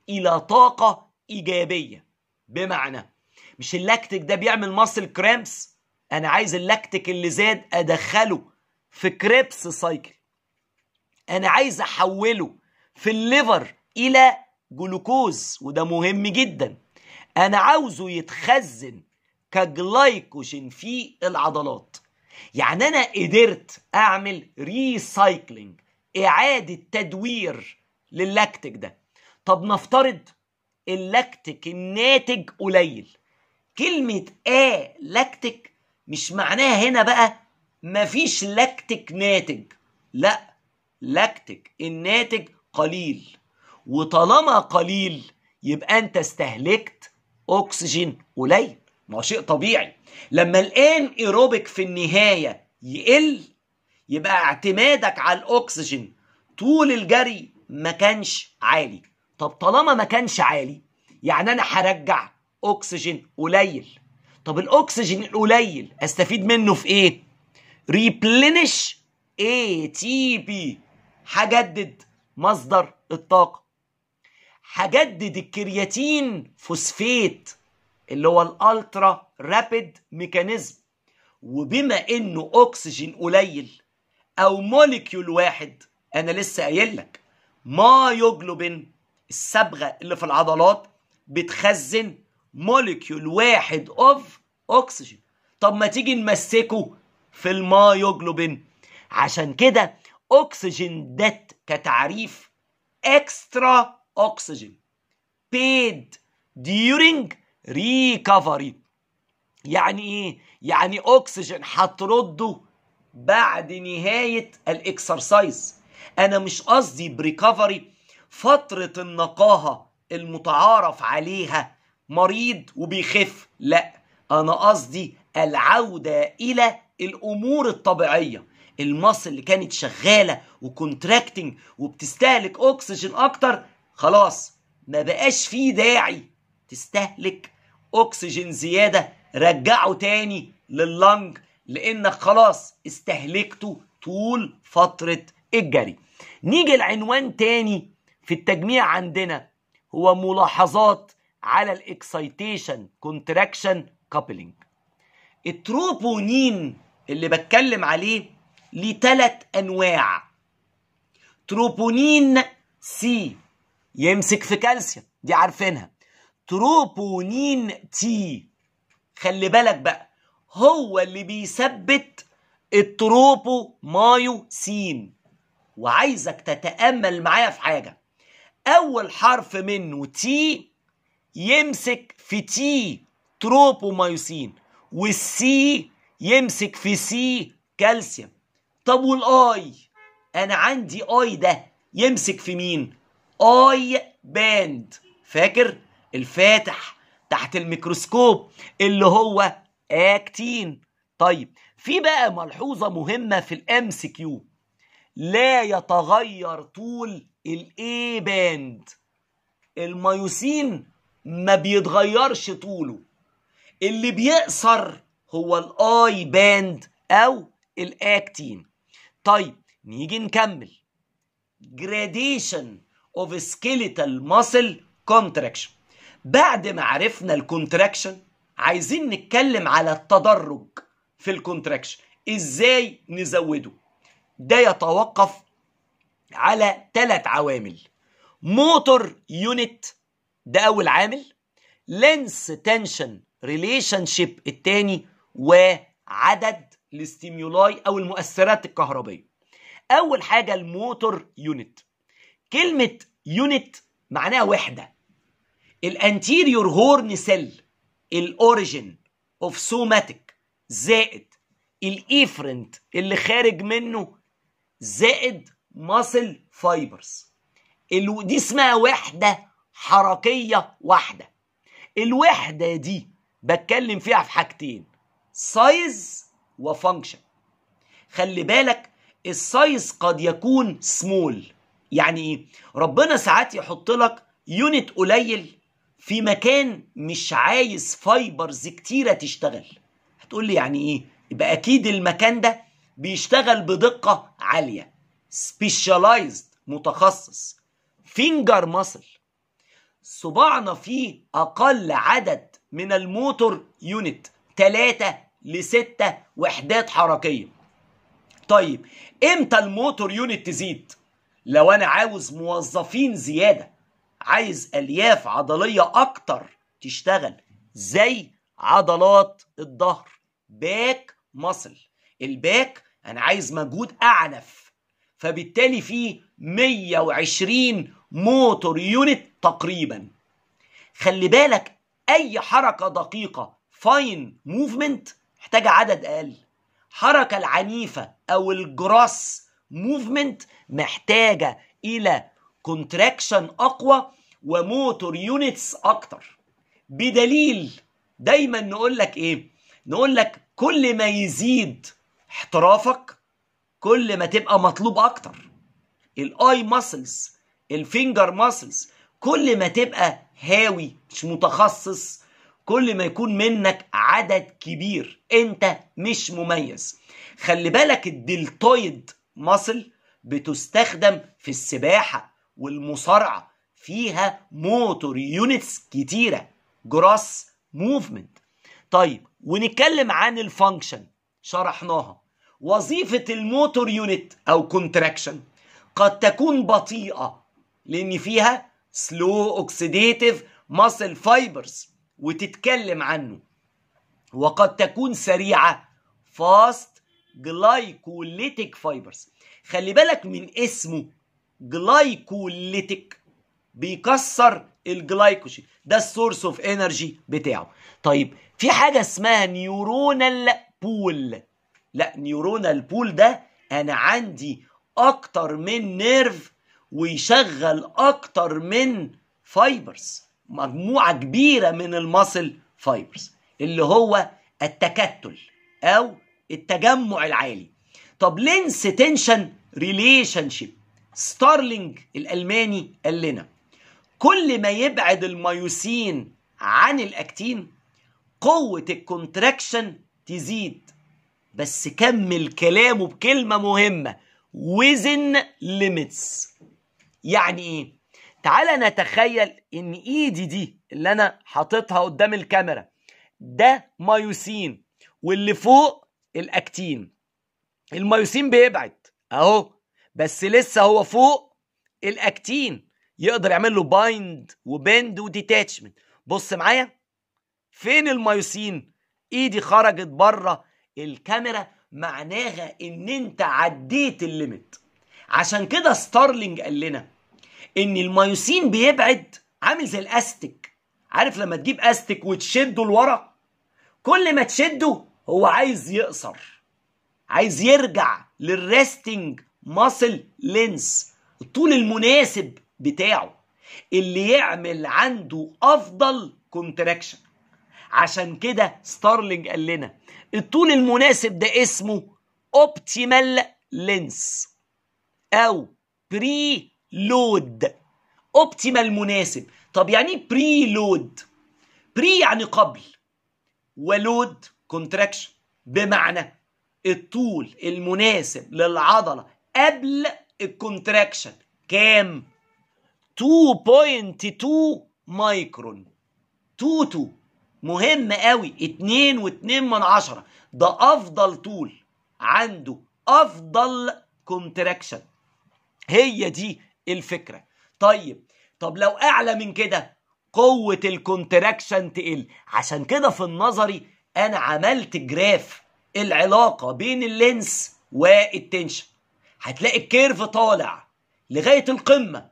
الى طاقة ايجابية. بمعنى مش اللاكتيك ده بيعمل ماسل كرامبس، انا عايز اللاكتيك اللي زاد ادخله في كريبس سايكل، انا عايز احوله في الليفر الى جلوكوز وده مهم جدا، انا عاوزه يتخزن كجلايكوجين في العضلات. يعني انا قدرت اعمل ريسايكلينج، اعادة تدوير لللاكتيك ده. طب نفترض اللاكتيك الناتج قليل. كلمة لاكتيك مش معناها هنا بقى مفيش لاكتيك ناتج، لا، لاكتيك الناتج قليل، وطالما قليل يبقى انت استهلكت اكسجين قليل. ما هو شيء طبيعي لما الان ايروبيك في النهاية يقل يبقى اعتمادك على الاكسجين طول الجري ما كانش عالي. طب طالما ما كانش عالي يعني انا هرجع اكسجين قليل. طب الاكسجين القليل استفيد منه في ايه؟ ريبلينش ATP، هجدد مصدر الطاقة، هجدد الكرياتين فوسفات اللي هو الالترا رابيد ميكانيزم. وبما انه اكسجين قليل او موليكيول واحد، انا لسه قايل لك مايوجلوبين الصبغه اللي في العضلات بتخزن موليكيول واحد اوف اكسجين. طب ما تيجي نمسكه في المايوجلوبين. عشان كده اكسجين ده كتعريف اكسترا اكسجين paid during recovery. يعني ايه؟ يعني اكسجين هترده بعد نهاية الاكسرسايز. انا مش قصدي بريكفري فترة النقاهة المتعارف عليها مريض وبيخف، لا، انا قصدي العودة الى الامور الطبيعية. المصل اللي كانت شغالة وكونتراكتنج وبتستهلك اكسجين اكتر، خلاص ما بقاش فيه داعي تستهلك اكسجين زيادة، رجعه تاني لللنج لانك خلاص استهلكته طول فترة الجري. نيجي العنوان تاني في التجميع عندنا هو ملاحظات على الاكسايتيشن كونتراكشن كابلينج. التروبونين اللي بتكلم عليه ليه 3 انواع. تروبونين سي يمسك في كالسيوم، دي عارفينها. تروبونين تي خلي بالك بقى هو اللي بيثبت التروبومايوسين. وعايزك تتأمل معايا في حاجة، اول حرف منه تي يمسك في تي تروبومايوسين، والسي يمسك في سي كالسيوم. طب والاي؟ انا عندي اي ده يمسك في مين؟ اي باند، فاكر الفاتح تحت الميكروسكوب اللي هو اكتين. طيب في بقى ملحوظة مهمة في الام سي كيو، لا يتغير طول الاي باند. الميوسين ما بيتغيرش طوله، اللي بيقصر هو الاي باند او الاكتين. طيب نيجي نكمل. gradation of skeletal muscle contraction. بعد ما عرفنا الكونتراكشن عايزين نتكلم على التدرج في الكونتراكشن، ازاي نزوده. ده يتوقف على 3 عوامل. موتور يونت ده اول عامل، لينس تنشن ريليشن شيب التاني، وعدد الاستيمولاي او المؤثرات الكهربائيه. اول حاجه الموتور يونت. كلمه يونت معناها وحده. الانتيريور هورن سيل الاوريجين اوف سوماتيك زائد الايفرنت اللي خارج منه زائد ماسل فايبرز، دي اسمها وحده حركيه واحده. الوحده دي بتكلم فيها في حاجتين، سايز وفانكشن. خلي بالك السايز قد يكون سمول، يعني ايه؟ ربنا ساعات يحط لك يونت قليل في مكان مش عايز فايبرز كتيرة تشتغل. هتقول لي يعني ايه؟ يبقى اكيد المكان ده بيشتغل بدقة عالية، سبيشالايزد متخصص. فينجر ماسل صباعنا فيه اقل عدد من الموتور يونت، 3 ل 6 وحدات حركيه. طيب امتى الموتور يونت تزيد؟ لو انا عاوز موظفين زياده، عايز الياف عضليه اكتر تشتغل، زي عضلات الظهر، باك ماسل. الباك انا عايز مجهود اعنف، فبالتالي فيه 120 موتور يونت تقريبا. خلي بالك اي حركه دقيقه فاين موفمنت محتاجه عدد اقل. حركه العنيفه او الجراس موفمنت محتاجه الى كونتراكشن اقوى وموتور يونتس اكتر. بدليل دايما نقول لك ايه؟ نقول لك كل ما يزيد احترافك كل ما تبقى مطلوب اكتر. الاي ماسلز، الفينجر ماسلز، كل ما تبقى هاوي مش متخصص كل ما يكون منك عدد كبير، انت مش مميز. خلي بالك الدلتويد ماسل بتستخدم في السباحة والمصارعة، فيها موتور يونتس كتيرة، جراس موفمنت. طيب ونتكلم عن الفانكشن، شرحناها. وظيفة الموتور يونت او كونتراكشن قد تكون بطيئة لان فيها سلو اوكسيديتيف ماسل فايبرز وتتكلم عنه، وقد تكون سريعة فاست جلايكوليتيك فايبرز. خلي بالك من اسمه جلايكوليتيك، بيكسر الجلايكوجين، ده السورس اوف انرجي بتاعه. طيب في حاجة اسمها نيورونال بول. لا، نيورونال بول ده انا عندي اكتر من نيرف ويشغل اكتر من فايبرز، مجموعة كبيرة من الماسل فايبرز، اللي هو التكتل او التجمع العالي. طب لينس تنشن ريليشن شيب، ستارلينج الالماني قال لنا كل ما يبعد الميوسين عن الاكتين قوة الكونتراكشن تزيد. بس كمل كلامه بكلمة مهمة، within limits. يعني ايه؟ تعالى نتخيل ان ايدي دي اللي انا حاططها قدام الكاميرا ده مايوسين، واللي فوق الاكتين. المايوسين بيبعد اهو، بس لسه هو فوق الاكتين، يقدر يعمل له بايند وبند وديتاتشمنت. بص معايا، فين المايوسين؟ ايدي خرجت بره الكاميرا، معناها ان انت عديت الليميت. عشان كده ستارلينج قال لنا ان المايوسين بيبعد عامل زي الاستيك. عارف لما تجيب استيك وتشده لورا، كل ما تشده هو عايز يقصر، عايز يرجع للريستنج ماسل لينس، الطول المناسب بتاعه اللي يعمل عنده افضل كونتراكشن. عشان كده ستارلينج قال لنا الطول المناسب ده اسمه اوبتيمال لينس او بري لود. اوبتيمال مناسب. طب يعني ايه بري لود؟ بري يعني قبل، ولود كونتراكشن، بمعنى الطول المناسب للعضلة قبل الكونتراكشن كام؟ 2.2 مايكرون. 2 مهم قوي، 2.2، ده افضل طول عنده، افضل كونتراكشن. هي دي الفكرة. طب لو اعلى من كده قوة الكونتراكشن تقل. عشان كده في النظري انا عملت جراف العلاقة بين اللينس والتنشن. هتلاقي الكيرف طالع لغاية القمة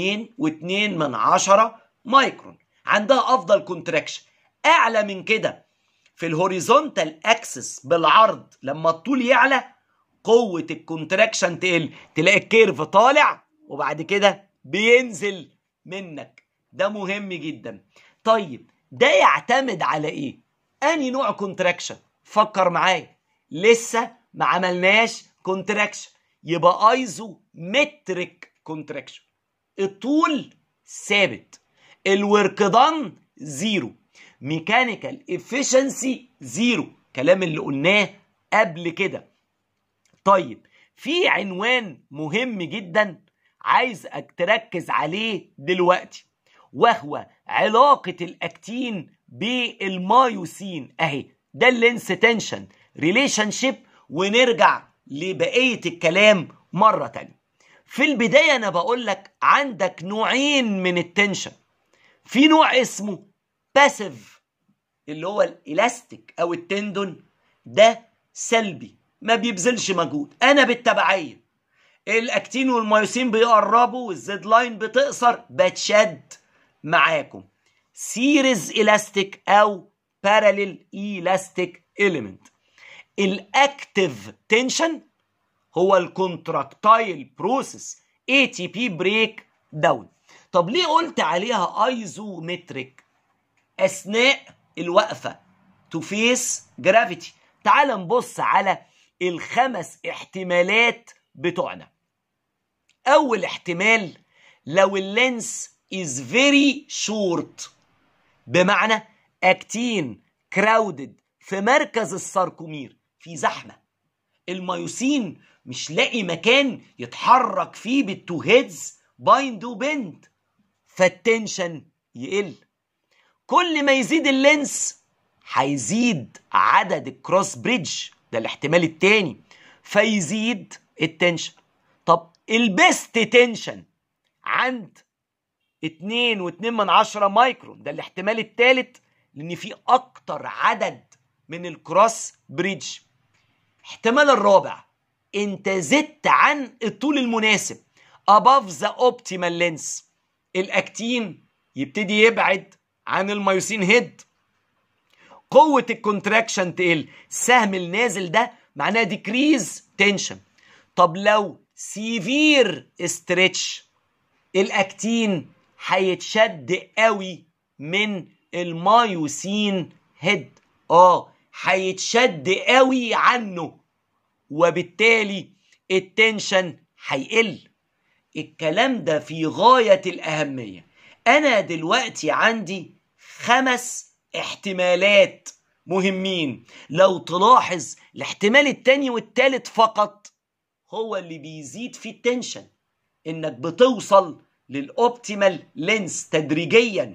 2.2 مايكرون، عندها افضل كونتراكشن. اعلى من كده في الهوريزونتال اكسس بالعرض، لما الطول يعلى قوة الكونتراكشن تقل، تلاقي الكيرف طالع وبعد كده بينزل منك. ده مهم جدا. طيب ده يعتمد على ايه؟ اني نوع كونتراكشن؟ فكر معايا، لسه ما عملناش كونتراكشن، يبقى ايزو متريك كونتراكشن. الطول ثابت، الورك دان زيرو، ميكانيكال افيشنسي زيرو، كلام اللي قلناه قبل كده. طيب في عنوان مهم جدا عايز تركز عليه دلوقتي، وهو علاقة الأكتين بالمايوسين. أهي ده اللينس تنشن ريليشن شيب. ونرجع لبقية الكلام مرة تانية. في البداية أنا بقول لك عندك نوعين من التنشن. في نوع اسمه باسيف اللي هو الإلاستيك أو التندون، ده سلبي ما بيبذلش مجهود. أنا بالتبعية الأكتين والمايوسين بيقربوا والزد لاين بتقصر بتشد معاكم. سيريز إلاستيك أو باراليل إلاستيك إليمنت. الأكتيف تنشن هو الكونتراكتايل بروسيس ATP بريك داون. طب ليه قلت عليها ايزومتريك؟ اثناء الوقفه تو فيس جرافيتي. تعال نبص على الخمس احتمالات بتوعنا. اول احتمال لو اللينس is very short، بمعنى اكتين كراودد في مركز الساركومير، في زحمه، المايوسين مش لاقي مكان يتحرك فيه بالتو هيدز بايند وبند، فالتنشن يقل. كل ما يزيد اللينس هيزيد عدد الكروس بريدج، ده الاحتمال التاني، فيزيد التنشن. طب البيست تنشن عند 2.2 مايكرون، ده الاحتمال التالت، لان في اكتر عدد من الكروس بريدج. احتمال الرابع، انت زدت عن الطول المناسب above the optimal length، الاكتين يبتدي يبعد عن المايوسين هيد، قوة الكونتراكشن تقل، السهم النازل ده معناه decrease tension. طب لو severe stretch، الاكتين هيتشد قوي من المايوسين هيد، هيتشد قوي عنه، وبالتالي التنشن هيقل. الكلام ده في غاية الأهمية. أنا دلوقتي عندي 5 احتمالات مهمين. لو تلاحظ الاحتمال التاني والتالت فقط هو اللي بيزيد في التنشن، إنك بتوصل للأوبتيمال لينس تدريجيا،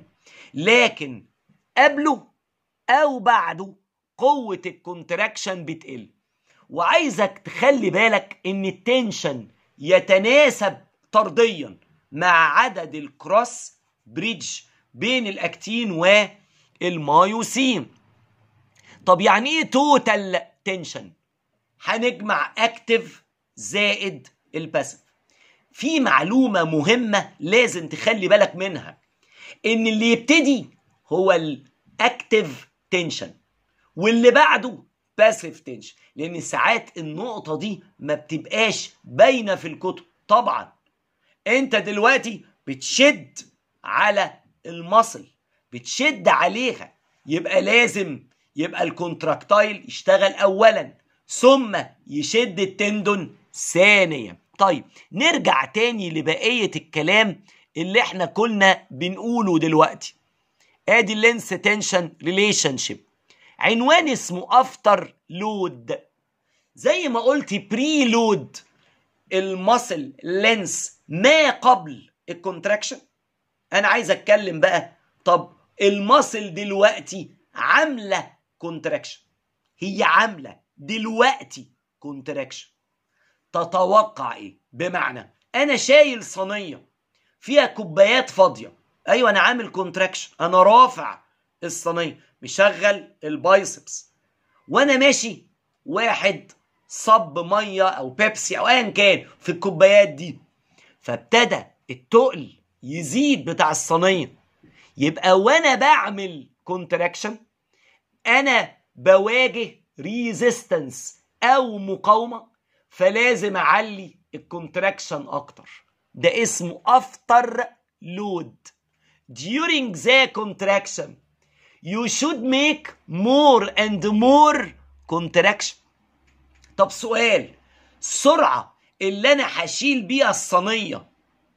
لكن قبله أو بعده قوة الكونتراكشن بتقل. وعايزك تخلي بالك إن التنشن يتناسب طرديا مع عدد الكروس بريدج بين الاكتين والمايوسين. طب يعني ايه توتال تنشن؟ هنجمع اكتف زائد الباسيف. في معلومة مهمة لازم تخلي بالك منها، ان اللي يبتدي هو الاكتف تنشن واللي بعده باسيف تنشن، لان ساعات النقطة دي ما بتبقاش باينة في الكتب. طبعا انت دلوقتي بتشد على المصل، بتشد عليها، يبقى لازم يبقى الكونتراكتايل يشتغل اولا ثم يشد التندون ثانيا. طيب نرجع تاني لبقية الكلام اللي احنا كنا بنقوله دلوقتي. ادي اللينس تنشن ريليشن شيب، عنوان اسمه افتر لود. زي ما قلت بري لود المصل لينس ما قبل الكونتراكشن. انا عايز اتكلم بقى، طب المصل دلوقتي عامله كونتراكشن، هي عامله دلوقتي كونتراكشن، تتوقع ايه؟ بمعنى انا شايل صينيه فيها كوبايات فاضيه، ايوه انا عامل كونتراكشن، انا رافع الصينيه مشغل البايسبس، وانا ماشي واحد صب ميه او بيبسي او ايا كان في الكوبايات دي، فابتدى التقل يزيد بتاع الصينيه، يبقى وانا بعمل كونتراكشن انا بواجه ريزيستنس او مقاومه، فلازم اعلي الكونتراكشن اكتر. ده اسمه افتر لود. during the contraction you should make more and more contraction. طب سؤال، السرعة اللي انا هشيل بيها الصينية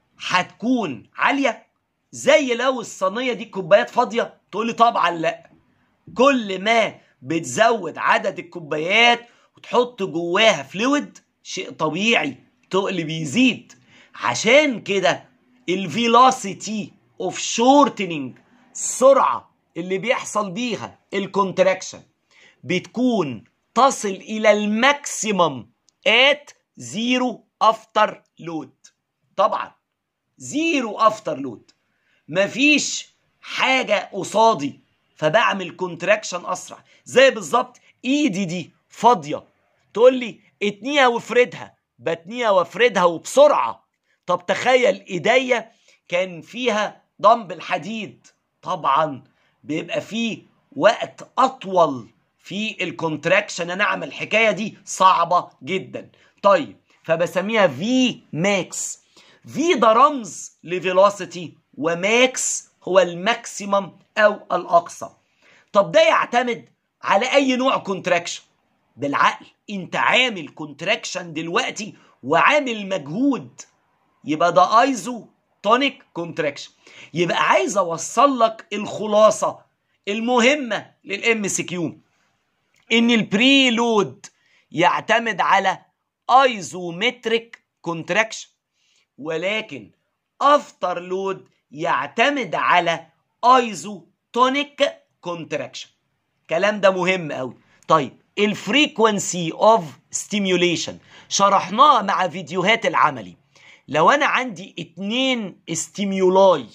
هتكون عالية زي لو الصينية دي كوبايات فاضية؟ تقولي طبعا لا. كل ما بتزود عدد الكوبايات وتحط جواها فلويد شيء طبيعي تقل بيزيد. عشان كده الفيلوسيتي اوف شورتنينج، السرعة اللي بيحصل بيها الكونتراكشن بتكون تصل إلى الماكسيمم at زيرو افتر لود. طبعا زيرو افتر لود، مفيش حاجة قصادي فبعمل كونتراكشن أسرع. زي بالظبط إيدي دي فاضية، تقول لي اتنيها وافردها، بتنيها وافردها وبسرعة. طب تخيل إيديا كان فيها دمبل حديد، طبعا بيبقى فيه وقت أطول في الكونتراكشن، أنا أعمل الحكاية دي صعبة جدا. طيب فبسميها في ماكس. في ده رمز لفيلوسيتي، وماكس هو الماكسيمم او الاقصى. طب ده يعتمد على اي نوع كونتراكشن؟ بالعقل، انت عامل كونتراكشن دلوقتي وعامل مجهود، يبقى ده ايزو تونيك كونتراكشن. يبقى عايز اوصل لك الخلاصه المهمه للام سي كيو، ان البري لود يعتمد على ايزومتريك كونتراكشن، ولكن افتر لود يعتمد على ايزوتونيك كونتراكشن. الكلام ده مهم قوي. طيب الفريكوانسي اوف ستيميوليشن شرحناها مع فيديوهات العملي. لو انا عندي 2 ستيميولاي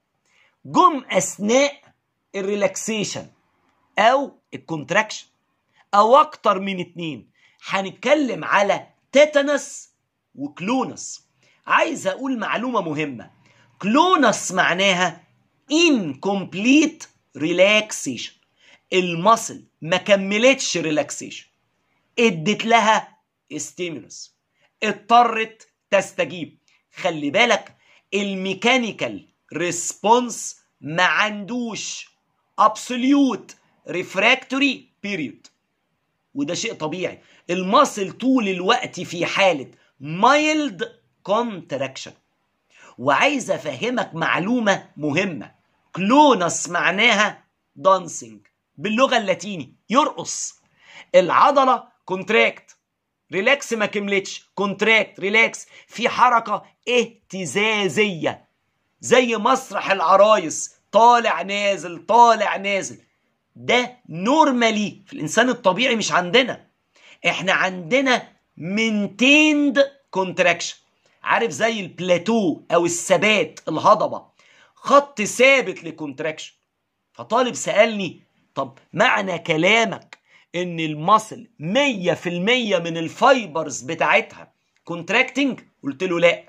جم اثناء الريلاكسيشن او الكونتراكشن، او اكتر من 2، هنتكلم على تيتانس وكلونس. عايز اقول معلومة مهمة، كلونس معناها incomplete relaxation، المصل ما كملتش ريلاكسيشن، ادت لها ستيمولس، اضطرت تستجيب. خلي بالك الميكانيكال ريسبونس ما عندوش absolute refractory period، وده شيء طبيعي. المصل طول الوقت في حالة mild contraction. وعايز افهمك معلومة مهمة، كلونس معناها دانسينج باللغة اللاتيني، يرقص. العضلة كونتراكت، ريلاكس ما كملتش، كونتراكت ريلاكس، في حركة اهتزازية زي مسرح العرايس، طالع نازل طالع نازل. ده نورمالي في الانسان الطبيعي مش عندنا، احنا عندنا maintained contraction، عارف زي البلاتو او الثبات، الهضبة خط ثابت لكونتراكشن. فطالب سألني طب معنى كلامك ان المصل 100% من الفايبرز بتاعتها كونتراكتنج؟ قلت له لا،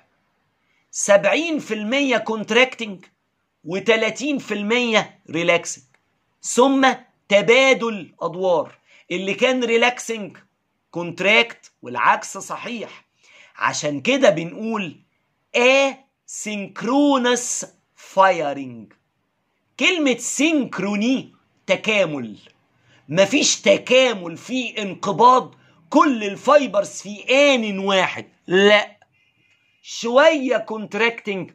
70% كونتراكتنج و30% ريلاكسنج، ثم تبادل ادوار، اللي كان ريلاكسنج كونتراكت والعكس صحيح. عشان كده بنقول asynchronous firing. كلمة سينكروني تكامل، مفيش تكامل في انقباض كل الفايبرز في آن واحد، لا، شوية كونتراكتنج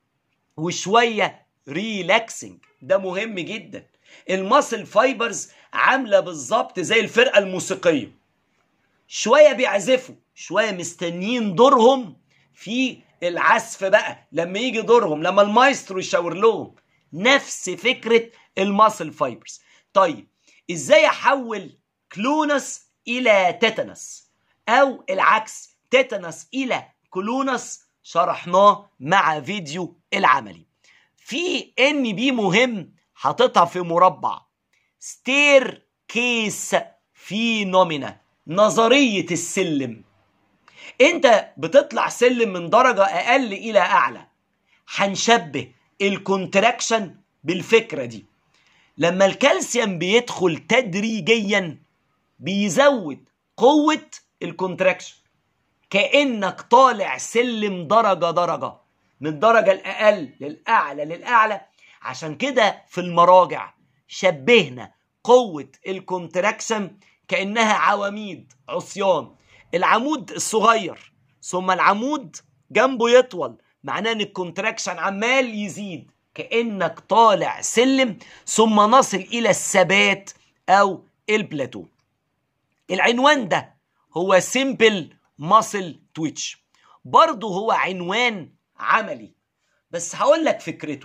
وشوية ريلاكسنج. ده مهم جدا. الماسل فايبرز عاملة بالظبط زي الفرقة الموسيقية، شوية بيعزفوا شوية مستنيين دورهم في العزف بقى، لما يجي دورهم لما المايسترو يشاور لهم. نفس فكرة الماسل فايبرز. طيب ازاي احول كلونس الى تيتانس او العكس تيتانس الى كلونس؟ شرحناه مع فيديو العملي. في ان بي مهم حاططها في مربع، ستير كيس فينومينا، نظرية السلم. انت بتطلع سلم من درجة اقل الى اعلى، هنشبه الكونتراكشن بالفكرة دي. لما الكالسيوم بيدخل تدريجيا بيزود قوة الكونتراكشن، كأنك طالع سلم درجة درجة من الدرجة الأقل للأعلى للأعلى. عشان كده في المراجع شبهنا قوة الكونتراكشن كأنها عواميد عصيان، العمود الصغير ثم العمود جنبه يطول، معناه ان الكونتراكشن عمال يزيد، كأنك طالع سلم ثم نصل إلى الثبات أو البلاتو. العنوان ده هو simple muscle twitch، برضه هو عنوان عملي، بس هقول لك فكرته.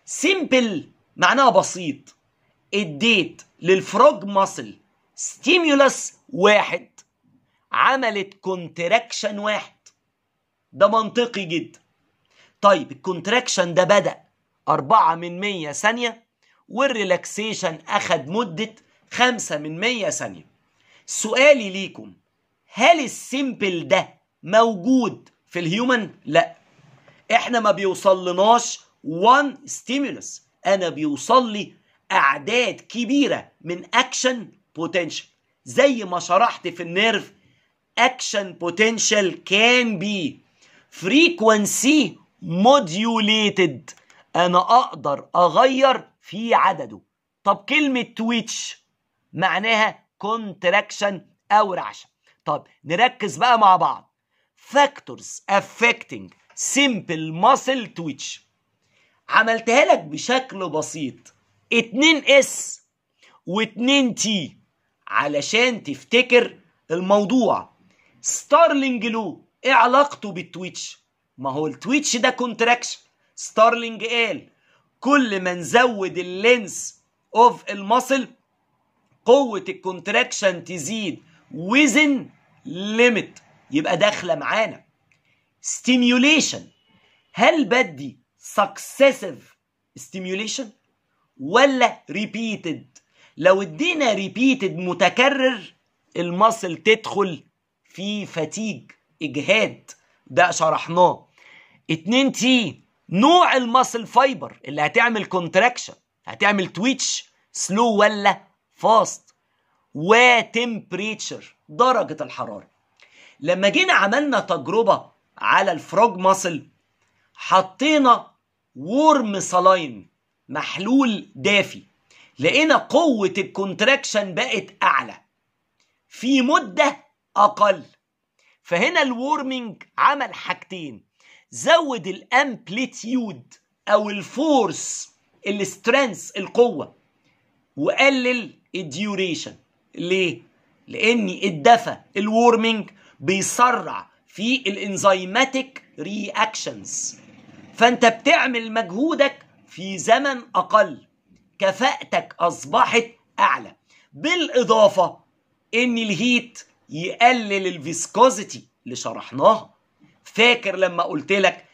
سيمبل معناها بسيط. اديت للفروج ماسل ستيمولس واحد عملت كونتراكشن واحد، ده منطقي جدا. طيب الكونتراكشن ده بدأ 4 من 100 ثانية والريلاكسيشن أخد مدة 5 من 100 ثانية. سؤالي ليكم، هل السيمبل ده موجود في الهيومن؟ لا، احنا ما بيوصلناش 1 ستيمولس، انا بيوصل لي اعداد كبيرة من اكشن بوتنشال. زي ما شرحت في النيرف، action potential can be frequency modulated، انا اقدر اغير في عدده. طب كلمة تويتش معناها contraction او رعشة. طب نركز بقى مع بعض. factors affecting simple muscle twitch، عملتها لك بشكل بسيط 2S و2T علشان تفتكر الموضوع. ستارلينج لو ايه علاقته بالتويتش؟ ما هو التويتش ده كونتراكشن. ستارلينج قال كل ما نزود اللينس اوف المصل قوة الكونتراكشن تزيد within limit، يبقى داخلة معانا. stimulation، هل بدي successive stimulation ولا repeated؟ لو ادينا repeated متكرر المصل تدخل في فتيج، اجهاد، ده شرحناه. 2T نوع المصل فايبر اللي هتعمل كونتراكشن، هتعمل تويتش سلو ولا فاست، وتمبريتشر درجة الحرارة. لما جينا عملنا تجربة على الفروج ماسل حطينا وورم سلاين محلول دافي، لقينا قوة الكونتراكشن بقت أعلى في مدة أقل. فهنا الوورمينج عمل حاجتين، زود الامبليتيود أو الفورس السترينث القوة، وقلل الديوريشن. ليه؟ لأن الدفى الوورمينج بيسرع في الانزيماتيك رياكشنز، فأنت بتعمل مجهودك في زمن أقل، كفاءتك أصبحت أعلى. بالإضافة إن الهيت يقلل الفيسكوزيتي اللي شرحناها. فاكر لما قلت لك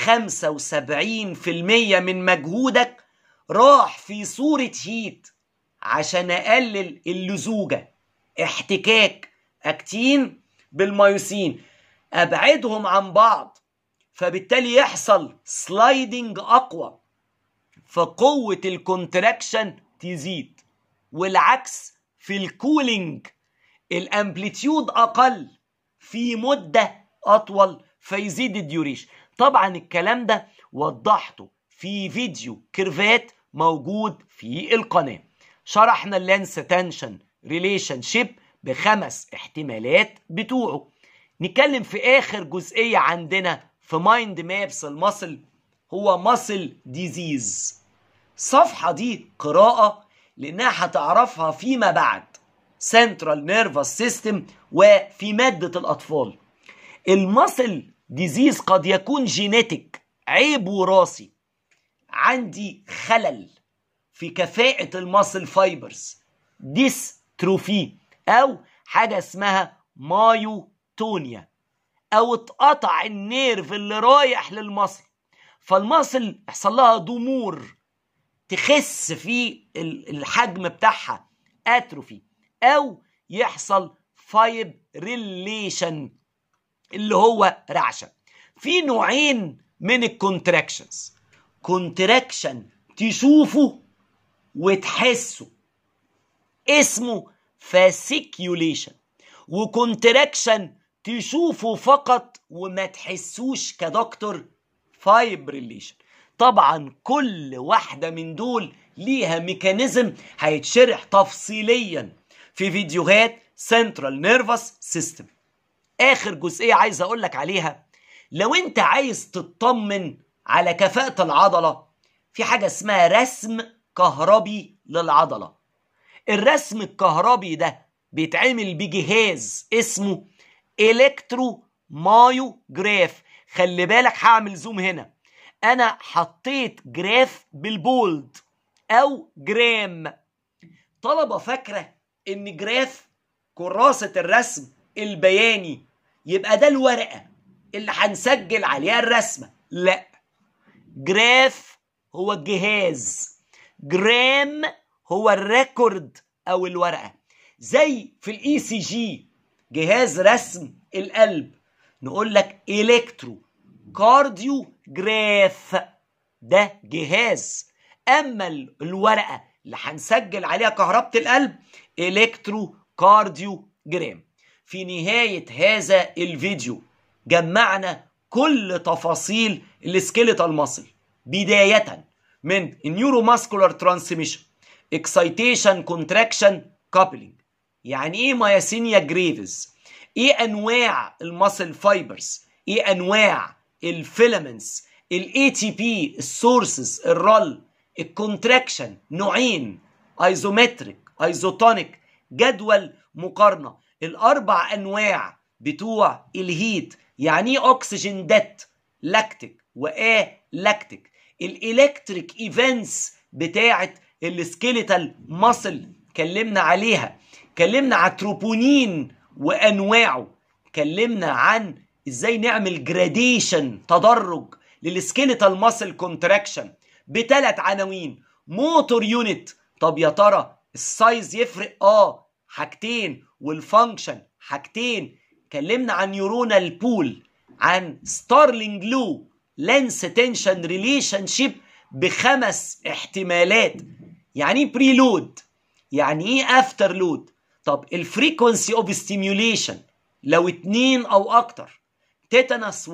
75% من مجهودك راح في صورة هيت عشان أقلل اللزوجة، احتكاك أكتين بالميوسين، أبعدهم عن بعض، فبالتالي يحصل سلايدنج أقوى، فقوة الكونتراكشن تزيد. والعكس في الكولينج، الامبليتيود أقل في مدة أطول فيزيد الديوريشن. طبعا الكلام ده وضحته في فيديو كيرفات موجود في القناة. شرحنا اللانس تنشن ريليشن شيب ب5 احتمالات بتوعه. نتكلم في آخر جزئية عندنا في مايند مابس المصل، هو ماسل ديزيز. الصفحة دي قراءة لأنها هتعرفها فيما بعد سنترال نيرفس سيستم وفي مادة الأطفال. الماسل ديزيز قد يكون جينيتك، عيب وراثي، عندي خلل في كفاءة الماسل فايبرز، ديستروفي، أو حاجة اسمها مايوتونيا، أو اتقطع النيرف اللي رايح للمصل، فالمصل يحصل لها ضمور، تخس في الحجم بتاعها، اتروفي، أو يحصل فايبريليشن اللي هو رعشة. في نوعين من الكونتراكشنز، كونتراكشن تشوفه وتحسه اسمه فاسيكيوليشن، وكونتراكشن تشوفه فقط وما تحسوش كدكتور فايبريليشن. طبعا كل واحدة من دول ليها ميكانيزم هيتشرح تفصيليا في فيديوهات سنترال نيرفس سيستم. آخر جزئية عايز أقولك عليها، لو أنت عايز تطمن على كفاءة العضلة، في حاجة اسمها رسم كهربي للعضلة. الرسم الكهربي ده بيتعمل بجهاز اسمه إلكترو مايوجراف. خلي بالك هعمل زوم هنا، انا حطيت جراف بالبولد او جرام. طلبة فاكرة ان جراف كراسة الرسم البياني يبقى ده الورقة اللي هنسجل عليها الرسمة. لا، جراف هو الجهاز، جرام هو الريكورد او الورقة. زي في الاي سي جي جهاز رسم القلب نقول لك الكترو كارديو جراف، ده جهاز. اما الورقة اللي هنسجل عليها كهربة القلب الكترو كارديو جرام. في نهاية هذا الفيديو جمعنا كل تفاصيل السكيليتال ماسل، بداية من النيوروماسكولار ترانسميشن، اكسايتيشن كونتراكشن كابلينج، يعني ايه ماياسينيا جريفز، ايه انواع الماسل فايبرز، ايه انواع الفيلامنتس، الاي تي بي السورسز الرل، الكونتراكشن نوعين ايزومتريك ايزوتونيك، جدول مقارنه، الاربع انواع بتوع الهيت، يعني ايه اكسجين ديت لاكتيك لاكتيك، الالكتريك ايفنتس بتاعه السكيليتال ماسل اتكلمنا عليها، اتكلمنا على التروبونين وانواعه، اتكلمنا عن ازاي نعمل جراديشن تدرج للسكيليتال ماسل كونتراكشن بثلاث عناوين. موتور يونت، طب يا ترى السايز يفرق؟ حاجتين، والفانكشن حاجتين. اتكلمنا عن نيورونال بول، عن ستارلينج لو لينس تنشن ريليشن شيب بخمس احتمالات. يعني ايه بريلود؟ يعني ايه افتر لود؟ طب الفريكونسي اوف ستيميوليشن لو 2 او اكتر، تيتانس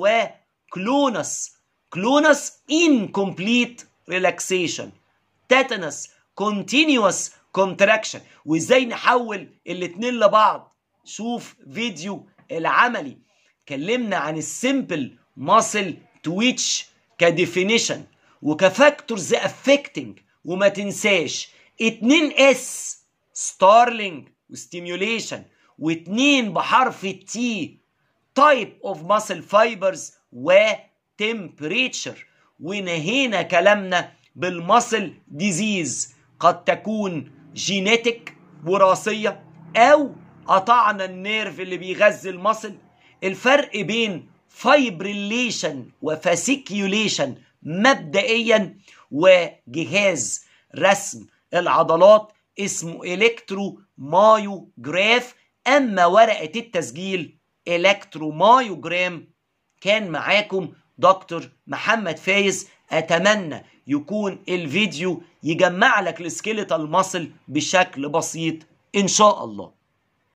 وكلونس، كلونس incomplete relaxation، تيتانس continuous contraction، وازاي نحول الاتنين لبعض. شوف فيديو العملي. اتكلمنا عن السيمبل ماسل تويتش كديفينيشن وكفاكتورز افكتنج، وما تنساش 2 اس ستارلينج وستيميوليشن، و2 بحرف التي تايب اوف ماسل فايبرز وتمبريتشر. ونهينا كلامنا بالماسل ديزيز، قد تكون جينيتك وراثيه او قطعنا النيرف اللي بيغذي الماسل. الفرق بين فايبريليشن وفاسيكيوليشن مبدئيا، وجهاز رسم العضلات اسمه الكترو مايوجراف، اما ورقه التسجيل الكترو مايوجرام. كان معاكم دكتور محمد فايز. اتمنى يكون الفيديو يجمع لك السكيليتال ماسل بشكل بسيط ان شاء الله.